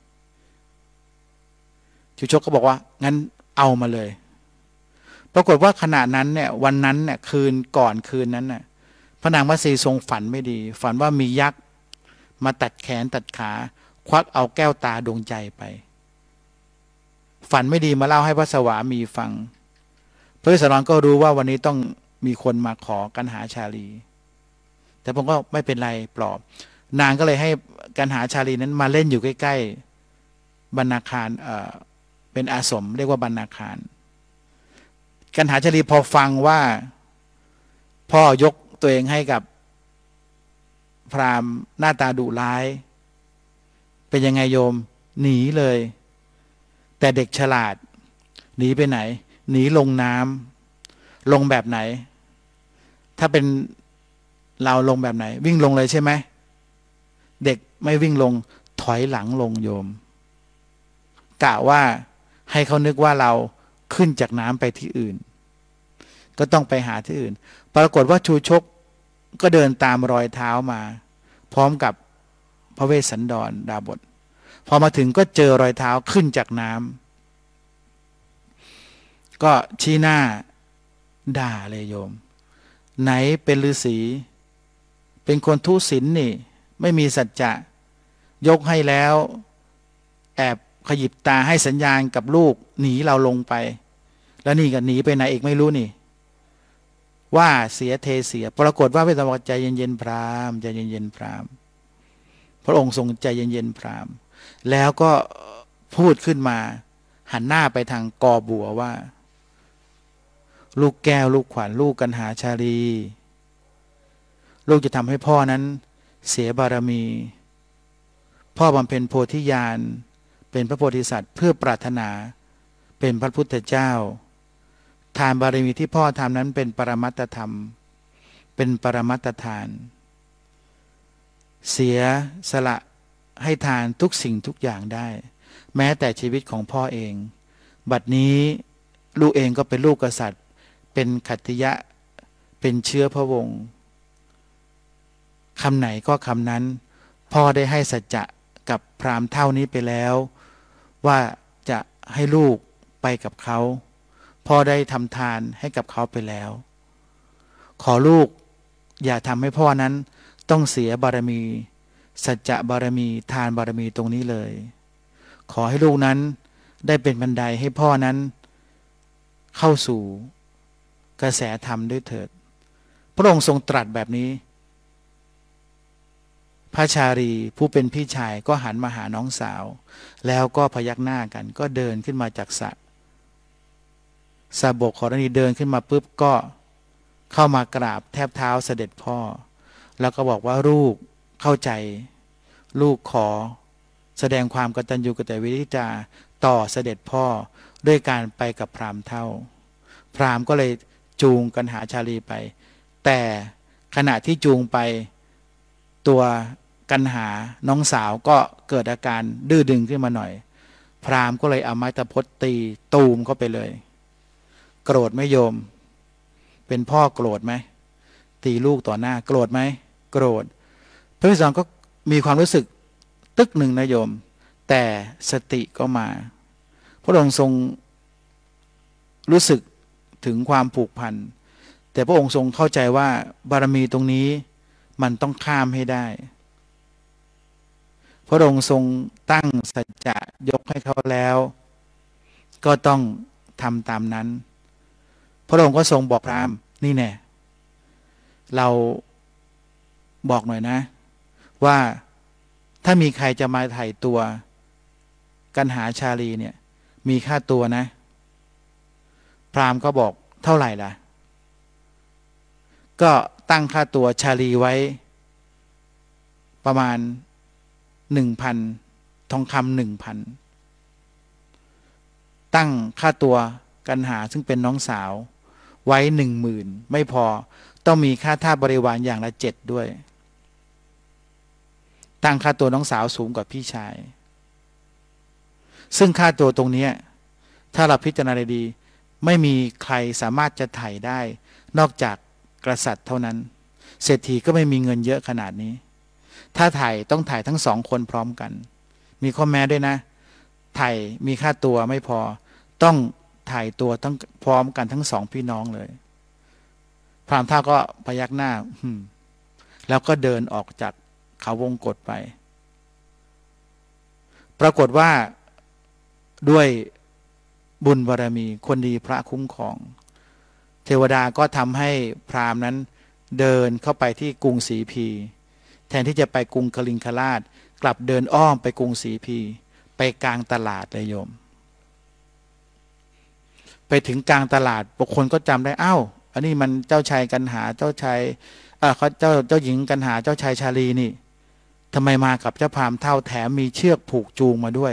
ชูชกก็บอกว่างั้นเอามาเลยปรากฏว่าขณะนั้นเนี่ยวันนั้นเนี่ยคืนก่อนคืนนั้นน่ะพระนางมัตสีทรงฝันไม่ดีฝันว่ามียักษ์มาตัดแขนตัดขาควักเอาแก้วตาดวงใจไปฝันไม่ดีมาเล่าให้พระสวามีฟังพระเวสสันดรก็รู้ว่าวันนี้ต้องมีคนมาขอกันหาชาลีแต่ผมก็ไม่เป็นไรปลอบนางก็เลยให้กันหาชาลีนั้นมาเล่นอยู่ใกล้ๆบรรณาคารเอ่อเป็นอาสมเรียกว่าบรรณาคารกันหาชาลีพอฟังว่าพ่อยกตัวเองให้กับพราหมณ์หน้าตาดุร้ายเป็นยังไงโยมหนีเลยแต่เด็กฉลาดหนีไปไหนหนีลงน้ำลงแบบไหนถ้าเป็นเราลงแบบไหนวิ่งลงเลยใช่ไหมเด็กไม่วิ่งลงถอยหลังลงโยมกะว่าให้เขานึกว่าเราขึ้นจากน้ำไปที่อื่นก็ต้องไปหาที่อื่นปรากฏว่าชูชกก็เดินตามรอยเท้ามาพร้อมกับพระเวสสันดรดาบทพพอมาถึงก็เจอรอยเท้าขึ้นจากน้ำก็ชี้หน้าด่าเลยโยมไหนเป็นฤาษีเป็นคนทุศีลนี่ไม่มีสัจจะยกให้แล้วแอบขยิบตาให้สัญญาณกับลูกหนีเราลงไปแล้วนี่ก็หนีไปไหนอีกไม่รู้นี่ว่าเสียเทเสียปรากฏว่าพระธรรมใจเย็นๆพราหมณ์ใจเย็นๆพราหมณ์พระองค์ทรงใจเย็นๆพราหมณ์แล้วก็พูดขึ้นมาหันหน้าไปทางกอบัวว่าลูกแก้วลูกขวัญลูกกันหาชาลีลูกจะทำให้พ่อนั้นเสียบารมีพ่อบำเพ็ญโพธิญาณเป็นพระโพธิสัตว์เพื่อปรารถนาเป็นพระพุทธเจ้าทานบารมีที่พ่อทำนั้นเป็นปรมัตถธรรมเป็นปรมัตถทานเสียสละให้ทานทุกสิ่งทุกอย่างได้แม้แต่ชีวิตของพ่อเองบัดนี้ลูกเองก็เป็นลูกกษัตริย์เป็นขัตติยะเป็นเชื้อพระวงศ์คำไหนก็คำนั้นพ่อได้ให้สัจจะกับพราหมณ์เท่านี้ไปแล้วว่าจะให้ลูกไปกับเขาพ่อได้ทำทานให้กับเขาไปแล้วขอลูกอย่าทำให้พ่อนั้นต้องเสียบารมีสัจจะบารมีทานบารมีตรงนี้เลยขอให้ลูกนั้นได้เป็นบันไดให้พ่อนั้นเข้าสู่กระแสธรรมด้วยเถิดพระองค์ทรงตรัสแบบนี้พระชาลีผู้เป็นพี่ชายก็หันมาหาน้องสาวแล้วก็พยักหน้ากันก็เดินขึ้นมาจากสระสาบกขอรณีเดินขึ้นมาปุ๊บก็เข้ามากราบแทบเท้าเสด็จพ่อแล้วก็บอกว่าลูกเข้าใจลูกขอแสดงความกตัญญูกตเวทิตาต่อเสด็จพ่อด้วยการไปกับพราหมณ์เท่าพราหมณ์ก็เลยจูงกันหาชาลีไปแต่ขณะที่จูงไปตัวกันหาน้องสาวก็เกิดอาการดื้อดึงขึ้นมาหน่อยพราหมณ์ก็เลยเอาไม้ตะพดตีตูมเข้าไปเลยโกรธไหมโยมเป็นพ่อโกรธไหมตีลูกต่อหน้าโกรธไหมโกรธพระพิสุก็มีความรู้สึกตึกหนึ่งนะโยมแต่สติก็มาพระองค์ทรงรู้สึกถึงความผูกพันแต่พระองค์ทรงเข้าใจว่าบารมีตรงนี้มันต้องข้ามให้ได้พระองค์ทรงตั้งสัจจะยกให้เขาแล้วก็ต้องทำตามนั้นพระองค์ก็ทรงบอกพราหมณ์นี่แน่เราบอกหน่อยนะว่าถ้ามีใครจะมาไถ่ตัวกันหาชาลีเนี่ยมีค่าตัวนะพราหมณ์ก็บอกเท่าไหร่ล่ะก็ตั้งค่าตัวชาลีไว้ประมาณหนึ่งพันทองคำหนึ่งพันตั้งค่าตัวกันหาซึ่งเป็นน้องสาวไว้หนึ่งหมื่นไม่พอต้องมีค่าทาสบริวารอย่างละเจ็ดด้วยตั้งค่าตัวน้องสาวสูงกว่าพี่ชายซึ่งค่าตัวตรงนี้ถ้าเราพิจารณาดีไม่มีใครสามารถจะไถ่ได้นอกจากกษัตริย์เท่านั้นเศรษฐีก็ไม่มีเงินเยอะขนาดนี้ถ้าไถ่ต้องไถ่ทั้งสองคนพร้อมกันมีข้อแม้ด้วยนะไถ่มีค่าตัวไม่พอต้องไถ่ตัวทั้งพร้อมกันทั้งสองพี่น้องเลยพราหมณ์ท่าก็พยักหน้าแล้วก็เดินออกจากเขาวงกฏไปปรากฏว่าด้วยบุญบารมีคนดีพระคุ้มครองเทวดาก็ทำให้พราหมณ์นั้นเดินเข้าไปที่กรุงศรีพีแทนที่จะไปกรุงกลิงคราชกลับเดินอ้อมไปกรุงศรีพีไปกลางตลาดเลยโยมไปถึงกลางตลาดบุคคลก็จำได้อ้าวอันนี้มันเจ้าชายกันหาเจ้าชายเออเขาเจ้าเจ้าหญิงกันหาเจ้าชายชาลีนี่ทำไมมากับเจ้าพราหมณ์เท่าแถมมีเชือกผูกจูงมาด้วย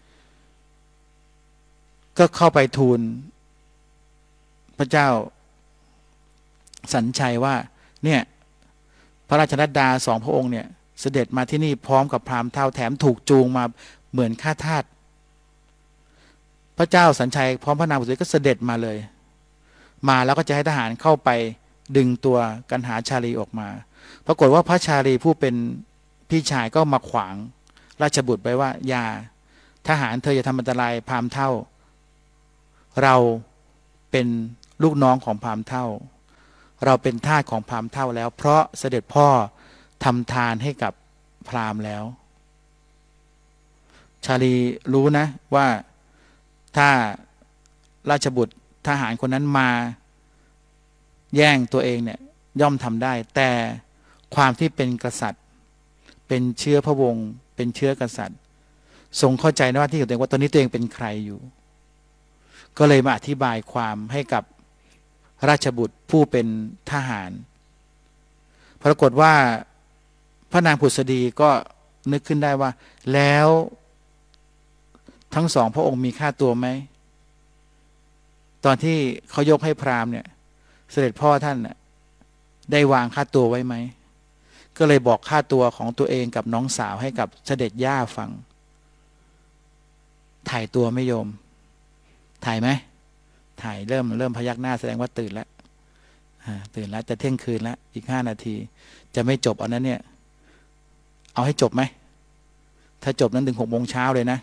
ก็เข้าไปทูลพระเจ้าสัญชัยว่าเนี่ยพระราชนัดดาสองพระองค์เนี่ยเสด็จมาที่นี่พร้อมกับพราหมณ์เท่าแถมถูกจูงมาเหมือนข้าทาสพระเจ้าสัญชัยพร้อมพระนางบุษรีก็เสด็จมาเลยมาแล้วก็จะให้ทหารเข้าไปดึงตัวกันหาชาลีออกมาปรากฏว่าพระชาลีผู้เป็นพี่ชายก็มาขวางราชบุตรไปว่าอย่าทหารเธออย่าทำอันตรายพราหมณ์เฒ่าเราเป็นลูกน้องของพราหมณ์เฒ่าเราเป็นทาสของพราหมณ์เฒ่าแล้วเพราะเสด็จพ่อทำทานให้กับพราหมณ์แล้วชาลีรู้นะว่าถ้าราชบุตรทหารคนนั้นมาแย่งตัวเองเนี่ยย่อมทำได้แต่ความที่เป็นกษัตริย์เป็นเชื้อพระวงศ์เป็นเชื้อกษัตริย์ทรงเข้าใจหน้าที่ของตัวเองว่าตอนนี้ตัวเองเป็นใครอยู่ก็เลยมาอธิบายความให้กับราชบุตรผู้เป็นทหารปรากฏว่าพระนางผุษดีก็นึกขึ้นได้ว่าแล้วทั้งสองพระองค์มีค่าตัวไหมตอนที่เขายกให้พราหมณ์เนี่ยเสด็จพ่อท่านได้วางค่าตัวไว้ไหมก็เลยบอกค่าตัวของตัวเองกับน้องสาวให้กับเสด็จย่าฟังถ่ายตัวไม่โยมถ่ายไหมถ่ายเริ่มเริ่มพยักหน้าแสดงว่าตื่นแล้วตื่นแล้วจะเที่ยงคืนแล้วอีกห้านาทีจะไม่จบเอานั้นเนี่ยเอาให้จบไหมถ้าจบนั้นถึงหกโมงเช้าเลยนะ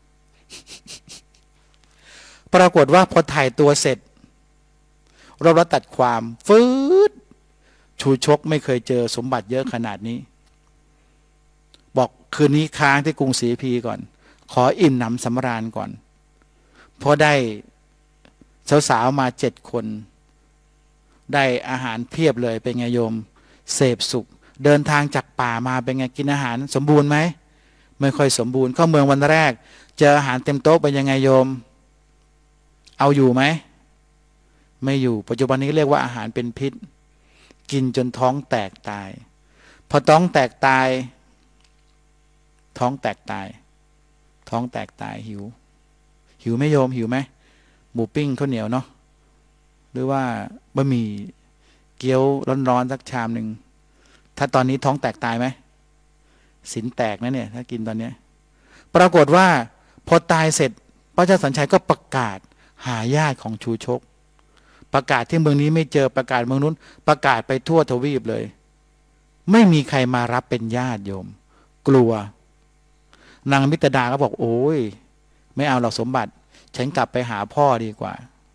ปรากฏว่าพอถ่ายตัวเสร็จเราเราตัดความฟืดชูชกไม่เคยเจอสมบัติเยอะขนาดนี้บอกคืนนี้ค้างที่กรุงศรีพีก่อนขออิ่มหนำสำราญก่อนเพราะได้สาวๆมาเจ็ดคนได้อาหารเพียบเลยเป็นไงโยมเสพสุขเดินทางจากป่ามาเป็นไงกินอาหารสมบูรณ์ไหมไม่ค่อยสมบูรณ์เข้าเมืองวันแรกเจออาหารเต็มโต๊ะเป็นยังไงโยมเอาอยู่ไหมไม่อยู่ปัจจุบันนี้เรียกว่าอาหารเป็นพิษกินจนท้องแตกตายพอท้องแตกตายท้องแตกตายท้องแตกตายหิวหิวไหมโยมหิวไหมหมูปิ้งข้าวเหนียวเนาะหรือว่าบะหมี่เกี๊ยวร้อนๆสักชามหนึ่งถ้าตอนนี้ท้องแตกตายไหมศีลแตกนะเนี่ยถ้ากินตอนนี้ปรากฏว่าพอตายเสร็จพระเจ้าสัญชัยก็ประกาศหาญาติของชูชกประกาศที่เมืองนี้ไม่เจอประกาศเมืองนู้นประกาศไปทั่วทวีปเลยไม่มีใครมารับเป็นญาติโยมกลัวนางมิตรดาก็บอกโอ้ยไม่เอาหรอกสมบัติฉันกลับไปหาพ่อดีกว่า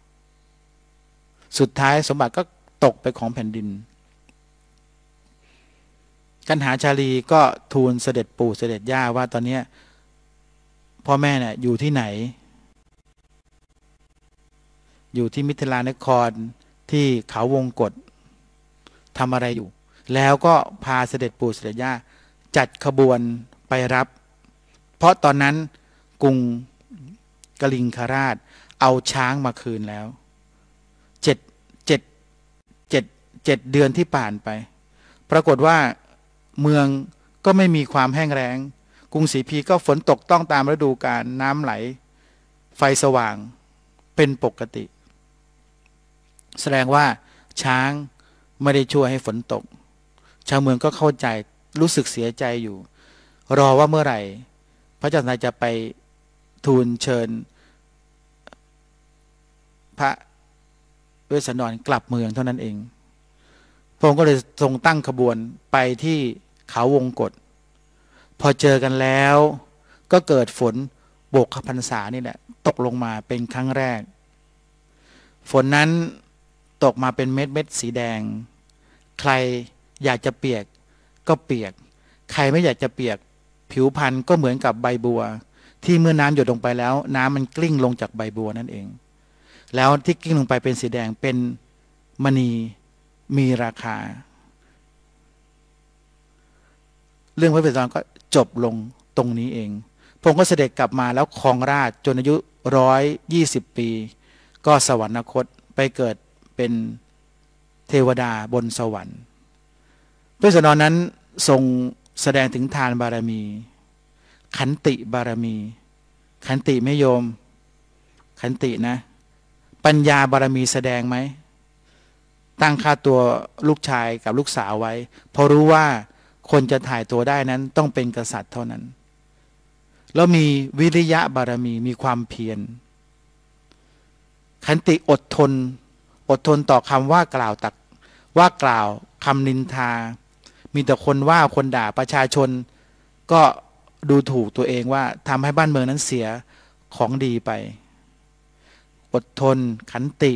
สุดท้ายสมบัติก็ตกไปของแผ่นดินกันหาชาลีก็ทูลเสด็จปู่เสด็จย่าว่าตอนนี้พ่อแม่เนี่ยอยู่ที่ไหนอยู่ที่มิถิลานครที่เขาวงกฏทำอะไรอยู่แล้วก็พาเสด็จปู่เสด็จย่าจัดขบวนไปรับเพราะตอนนั้นกรุงกลิงคราชเอาช้างมาคืนแล้วเจ็ดเจ็ดเจ็ดเจ็ดเดือนที่ผ่านไปปรากฏว่าเมืองก็ไม่มีความแห้งแล้งกรุงศรีพีก็ฝนตกต้องตามฤดูกาลน้ำไหลไฟสว่างเป็นปกติแสดงว่าช้างไม่ได้ช่วยให้ฝนตกชาวเมืองก็เข้าใจรู้สึกเสียใจอยู่รอว่าเมื่อไหร่พระเจ้าสัญชัยจะไปทูลเชิญพระเวสสันดรกลับเมืองเท่านั้นเองพระองค์ก็เลยทรงตั้งขบวนไปที่เขาวงกฏพอเจอกันแล้วก็เกิดฝนโบกขพรรษานี่แหละตกลงมาเป็นครั้งแรกฝนนั้นตกมาเป็นเม็ดเม็ดสีแดงใครอยากจะเปียกก็เปียกใครไม่อยากจะเปียกผิวพรรณก็เหมือนกับใบบัวที่เมื่อน้ำหยดลงไปแล้วน้ำมันกลิ้งลงจากใบบัวนั่นเองแล้วที่กลิ้งลงไปเป็นสีแดงเป็นมณีมีราคาเรื่องพระเวสสันดรก็จบลงตรงนี้เองพระองค์ก็เสด็จกลับมาแล้วครองราชย์จนอายุร้อยยี่สิบปีก็สวรรคตไปเกิดเป็นเทวดาบนสวรรค์พระเวสสันดรนั้นทรงแสดงถึงทานบารมีขันติบารมีขันติไม่โยมขันตินะปัญญาบารมีแสดงไหมตั้งค่าตัวลูกชายกับลูกสาวไว้เพราะรู้ว่าคนจะถ่ายตัวได้นั้นต้องเป็นกษัตริย์เท่านั้นแล้วมีวิริยะบารมีมีความเพียรขันติอดทนอดทนต่อคำว่ากล่าวตักว่ากล่าวคำนินทามีแต่คนว่าคนด่าประชาชนก็ดูถูกตัวเองว่าทำให้บ้านเมืองนั้นเสียของดีไปอดทนขันติ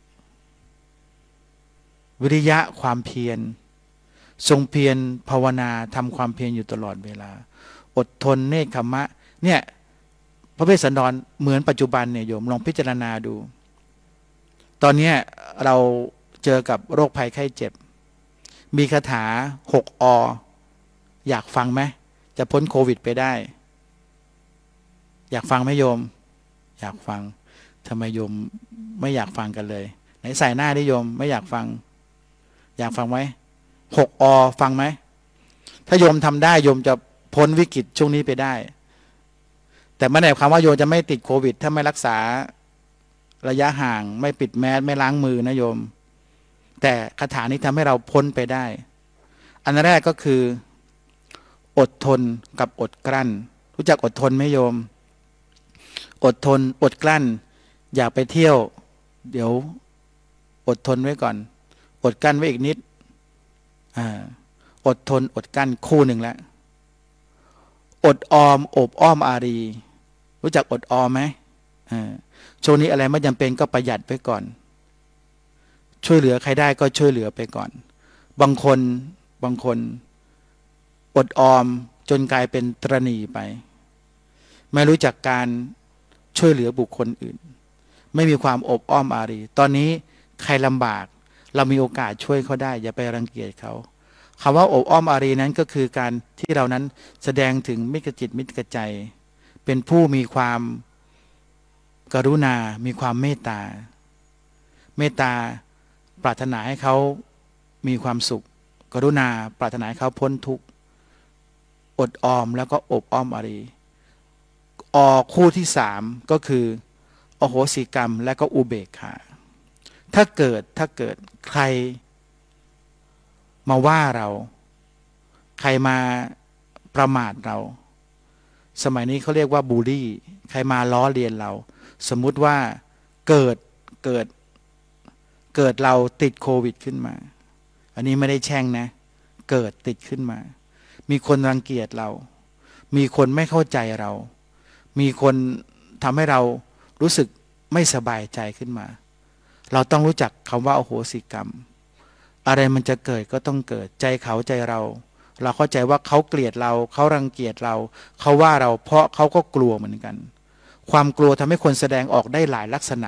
วิริยะความเพียรทรงเพียรภาวนาทำความเพียรอยู่ตลอดเวลาอดทนเนคขมะเนี่ยพระเวสสันดรเหมือนปัจจุบันเนี่ยโยมลองพิจารณาดูตอนนี้เราเจอกับโรคภัยไข้เจ็บมีคาถาหกออยากฟังไหมจะพ้นโควิดไปได้อยากฟังไหมโยมอยากฟังทำไมโยมไม่อยากฟังกันเลยไหนใส่หน้าดิโยมไม่อยากฟังอยากฟังไหมหกอฟังไหมถ้าโยมทำได้โยมจะพ้นวิกฤตช่วงนี้ไปได้แต่ไม่ได้หมายความว่าโยมจะไม่ติดโควิดถ้าไม่รักษาระยะห่างไม่ปิดแมสไม่ล้างมือนะโยมแต่คาถานี้ทำให้เราพ้นไปได้อันแรกก็คืออดทนกับอดกลั้นรู้จักอดทนไหมโยมอดทนอดกลั้นอยากไปเที่ยวเดี๋ยวอดทนไว้ก่อนอดกลั้นไว้อีกนิดอ่าอดทนอดกลั้นคู่หนึ่งแล้วอดออมอบอ้อมอารีรู้จักอดออมไหมอ่าช่วงนี้อะไรไม่จำเป็นก็ประหยัดไว้ก่อนช่วยเหลือใครได้ก็ช่วยเหลือไปก่อนบางคนบางคนอดออมจนกลายเป็นตระหนี่ไปไม่รู้จักการช่วยเหลือบุคคลอื่นไม่มีความอบอ้อมอารีตอนนี้ใครลำบากเรามีโอกาสช่วยเขาได้อย่าไปรังเกียจเขาคำว่าอบอ้อมอารีนั้นก็คือการที่เรานั้นแสดงถึงมิตรจิตมิตรใจเป็นผู้มีความกรุณามีความเมตตาเมตตาปรารถนาให้เขามีความสุขกรุณาปรารถนาให้เขาพ้นทุกข์อดออมแล้วก็อบอ้อมอารีอคู่ที่สามก็คืออโหสิกรรมและก็อุเบกขาถ้าเกิดถ้าเกิดใครมาว่าเราใครมาประมาทเราสมัยนี้เขาเรียกว่าบูลลี่ใครมาล้อเลียนเราสมมุติว่าเกิดเกิดเกิดเราติดโควิดขึ้นมาอันนี้ไม่ได้แช่งนะเกิดติดขึ้นมามีคนรังเกียจเรามีคนไม่เข้าใจเรามีคนทำให้เรารู้สึกไม่สบายใจขึ้นมาเราต้องรู้จักคำว่าอโหสิกรรมอะไรมันจะเกิดก็ต้องเกิดใจเขาใจเราเราเข้าใจว่าเขาเกลียดเราเขารังเกียจเราเขาว่าเราเพราะเขาก็กลัวเหมือนกันความกลัวทำให้คนแสดงออกได้หลายลักษณะ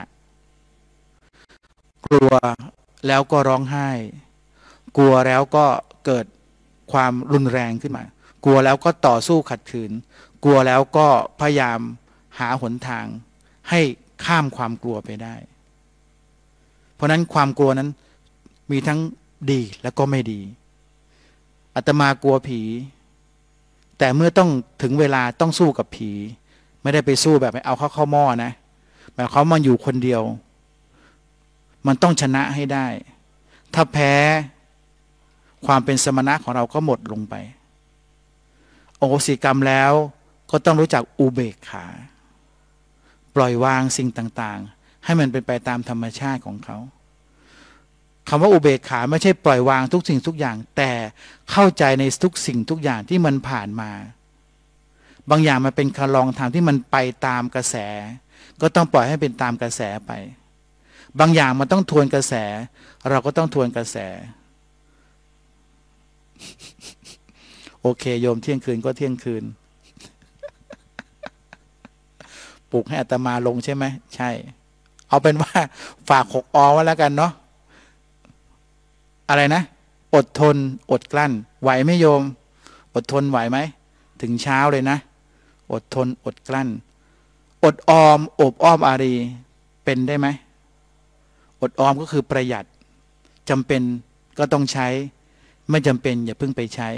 กลัวแล้วก็ร้องไห้กลัวแล้วก็เกิดความรุนแรงขึ้นมากลัวแล้วก็ต่อสู้ขัดขืนกลัวแล้วก็พยายามหาหนทางให้ข้ามความกลัวไปได้เพราะนั้นความกลัวนั้นมีทั้งดีและก็ไม่ดีอาตมากลัวผีแต่เมื่อต้องถึงเวลาต้องสู้กับผีไม่ได้ไปสู้แบบเอาเข้าเข้าหม้อนะแบบเขามันอยู่คนเดียวมันต้องชนะให้ได้ถ้าแพ้ความเป็นสมณะของเราก็หมดลงไปโอโหสิกรรมแล้วก็ต้องรู้จักอุเบกขาปล่อยวางสิ่งต่างๆให้มันเป็นไปตามธรรมชาติของเขาคำว่าอุเบกขาไม่ใช่ปล่อยวางทุกสิ่งทุกอย่างแต่เข้าใจในทุกสิ่งทุกอย่างที่มันผ่านมาบางอย่างมันเป็นคลองทางที่มันไปตามกระแสก็ต้องปล่อยให้เป็นตามกระแสไปบางอย่างมันต้องทวนกระแสเราก็ต้องทวนกระแสโอเคโยมเที่ยงคืนก็เที่ยงคืนปลุกให้อาตมาลงใช่ไหมใช่เอาเป็นว่าฝากหกอไว้แล้วกันเนาะอะไรนะอดทนอดกลั้นไหวไหมโยมอดทนไหวไหมถึงเช้าเลยนะอดทนอดกลั้นอดออมอบอ้อมอารีเป็นได้ไหมอดออมก็คือประหยัดจำเป็นก็ต้องใช้ไม่จำเป็นอย่าเพิ่งไปใช้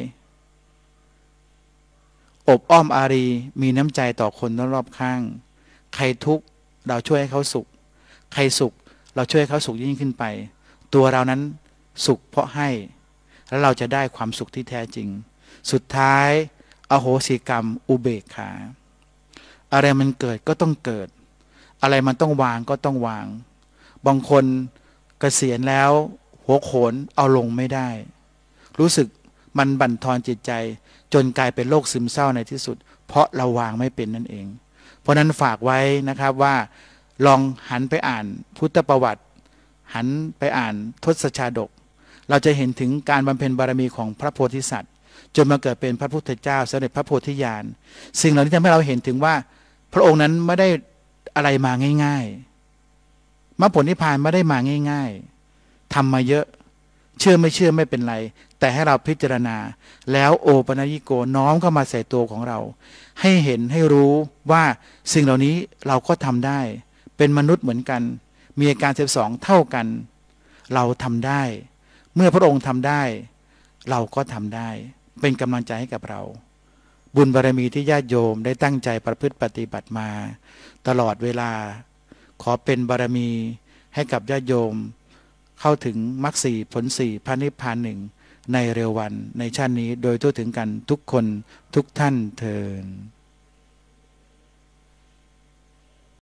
อบอ้อมอารีมีน้ำใจต่อคนรอบข้างใครทุกข์เราช่วยให้เขาสุขใครสุขเราช่วยให้เขาสุขยิ่งขึ้นไปตัวเรานั้นสุขเพราะให้แล้วเราจะได้ความสุขที่แท้จริงสุดท้ายอโหสิกรรมอุเบกขาอะไรมันเกิดก็ต้องเกิดอะไรมันต้องวางก็ต้องวางบางคนเกษียณแล้วหัวโขนเอาลงไม่ได้รู้สึกมันบั่นทอนจิตใจจนกลายเป็นโรคซึมเศร้าในที่สุดเพราะเราวางไม่เป็นนั่นเองเพราะนั้นฝากไว้นะครับว่าลองหันไปอ่านพุทธประวัติหันไปอ่านทศชาดกเราจะเห็นถึงการบำเพ็ญบารมีของพระโพธิสัตว์จนมาเกิดเป็นพระพุทธเจ้าสำเร็จพระโพธิญาณสิ่งเหล่านี้ทำให้เราเห็นถึงว่าพระองค์นั้นไม่ได้อะไรมาง่ายๆมรรคผลนิพพานไม่ได้มาง่ายๆทำมาเยอะเชื่อไม่เชื่อไม่เป็นไรแต่ให้เราพิจารณาแล้วโอปัญญิโกน้อมเข้ามาใส่ตัวของเราให้เห็นให้รู้ว่าสิ่งเหล่านี้เราก็ทำได้เป็นมนุษย์เหมือนกันมีอาการสิบสองเท่ากันเราทำได้เมื่อพระองค์ทำได้เราก็ทำได้เป็นกำลังใจให้กับเราบุญบารมีที่ญาติโยมได้ตั้งใจประพฤติปฏิบัติมาตลอดเวลาขอเป็นบารมีให้กับญาติโยมเข้าถึงมรรคสี่ผลสี่พระนิพพานหนึ่งในเร็ววันในชาตินี้โดยทั่วถึงกันทุกคนทุกท่านเทอญ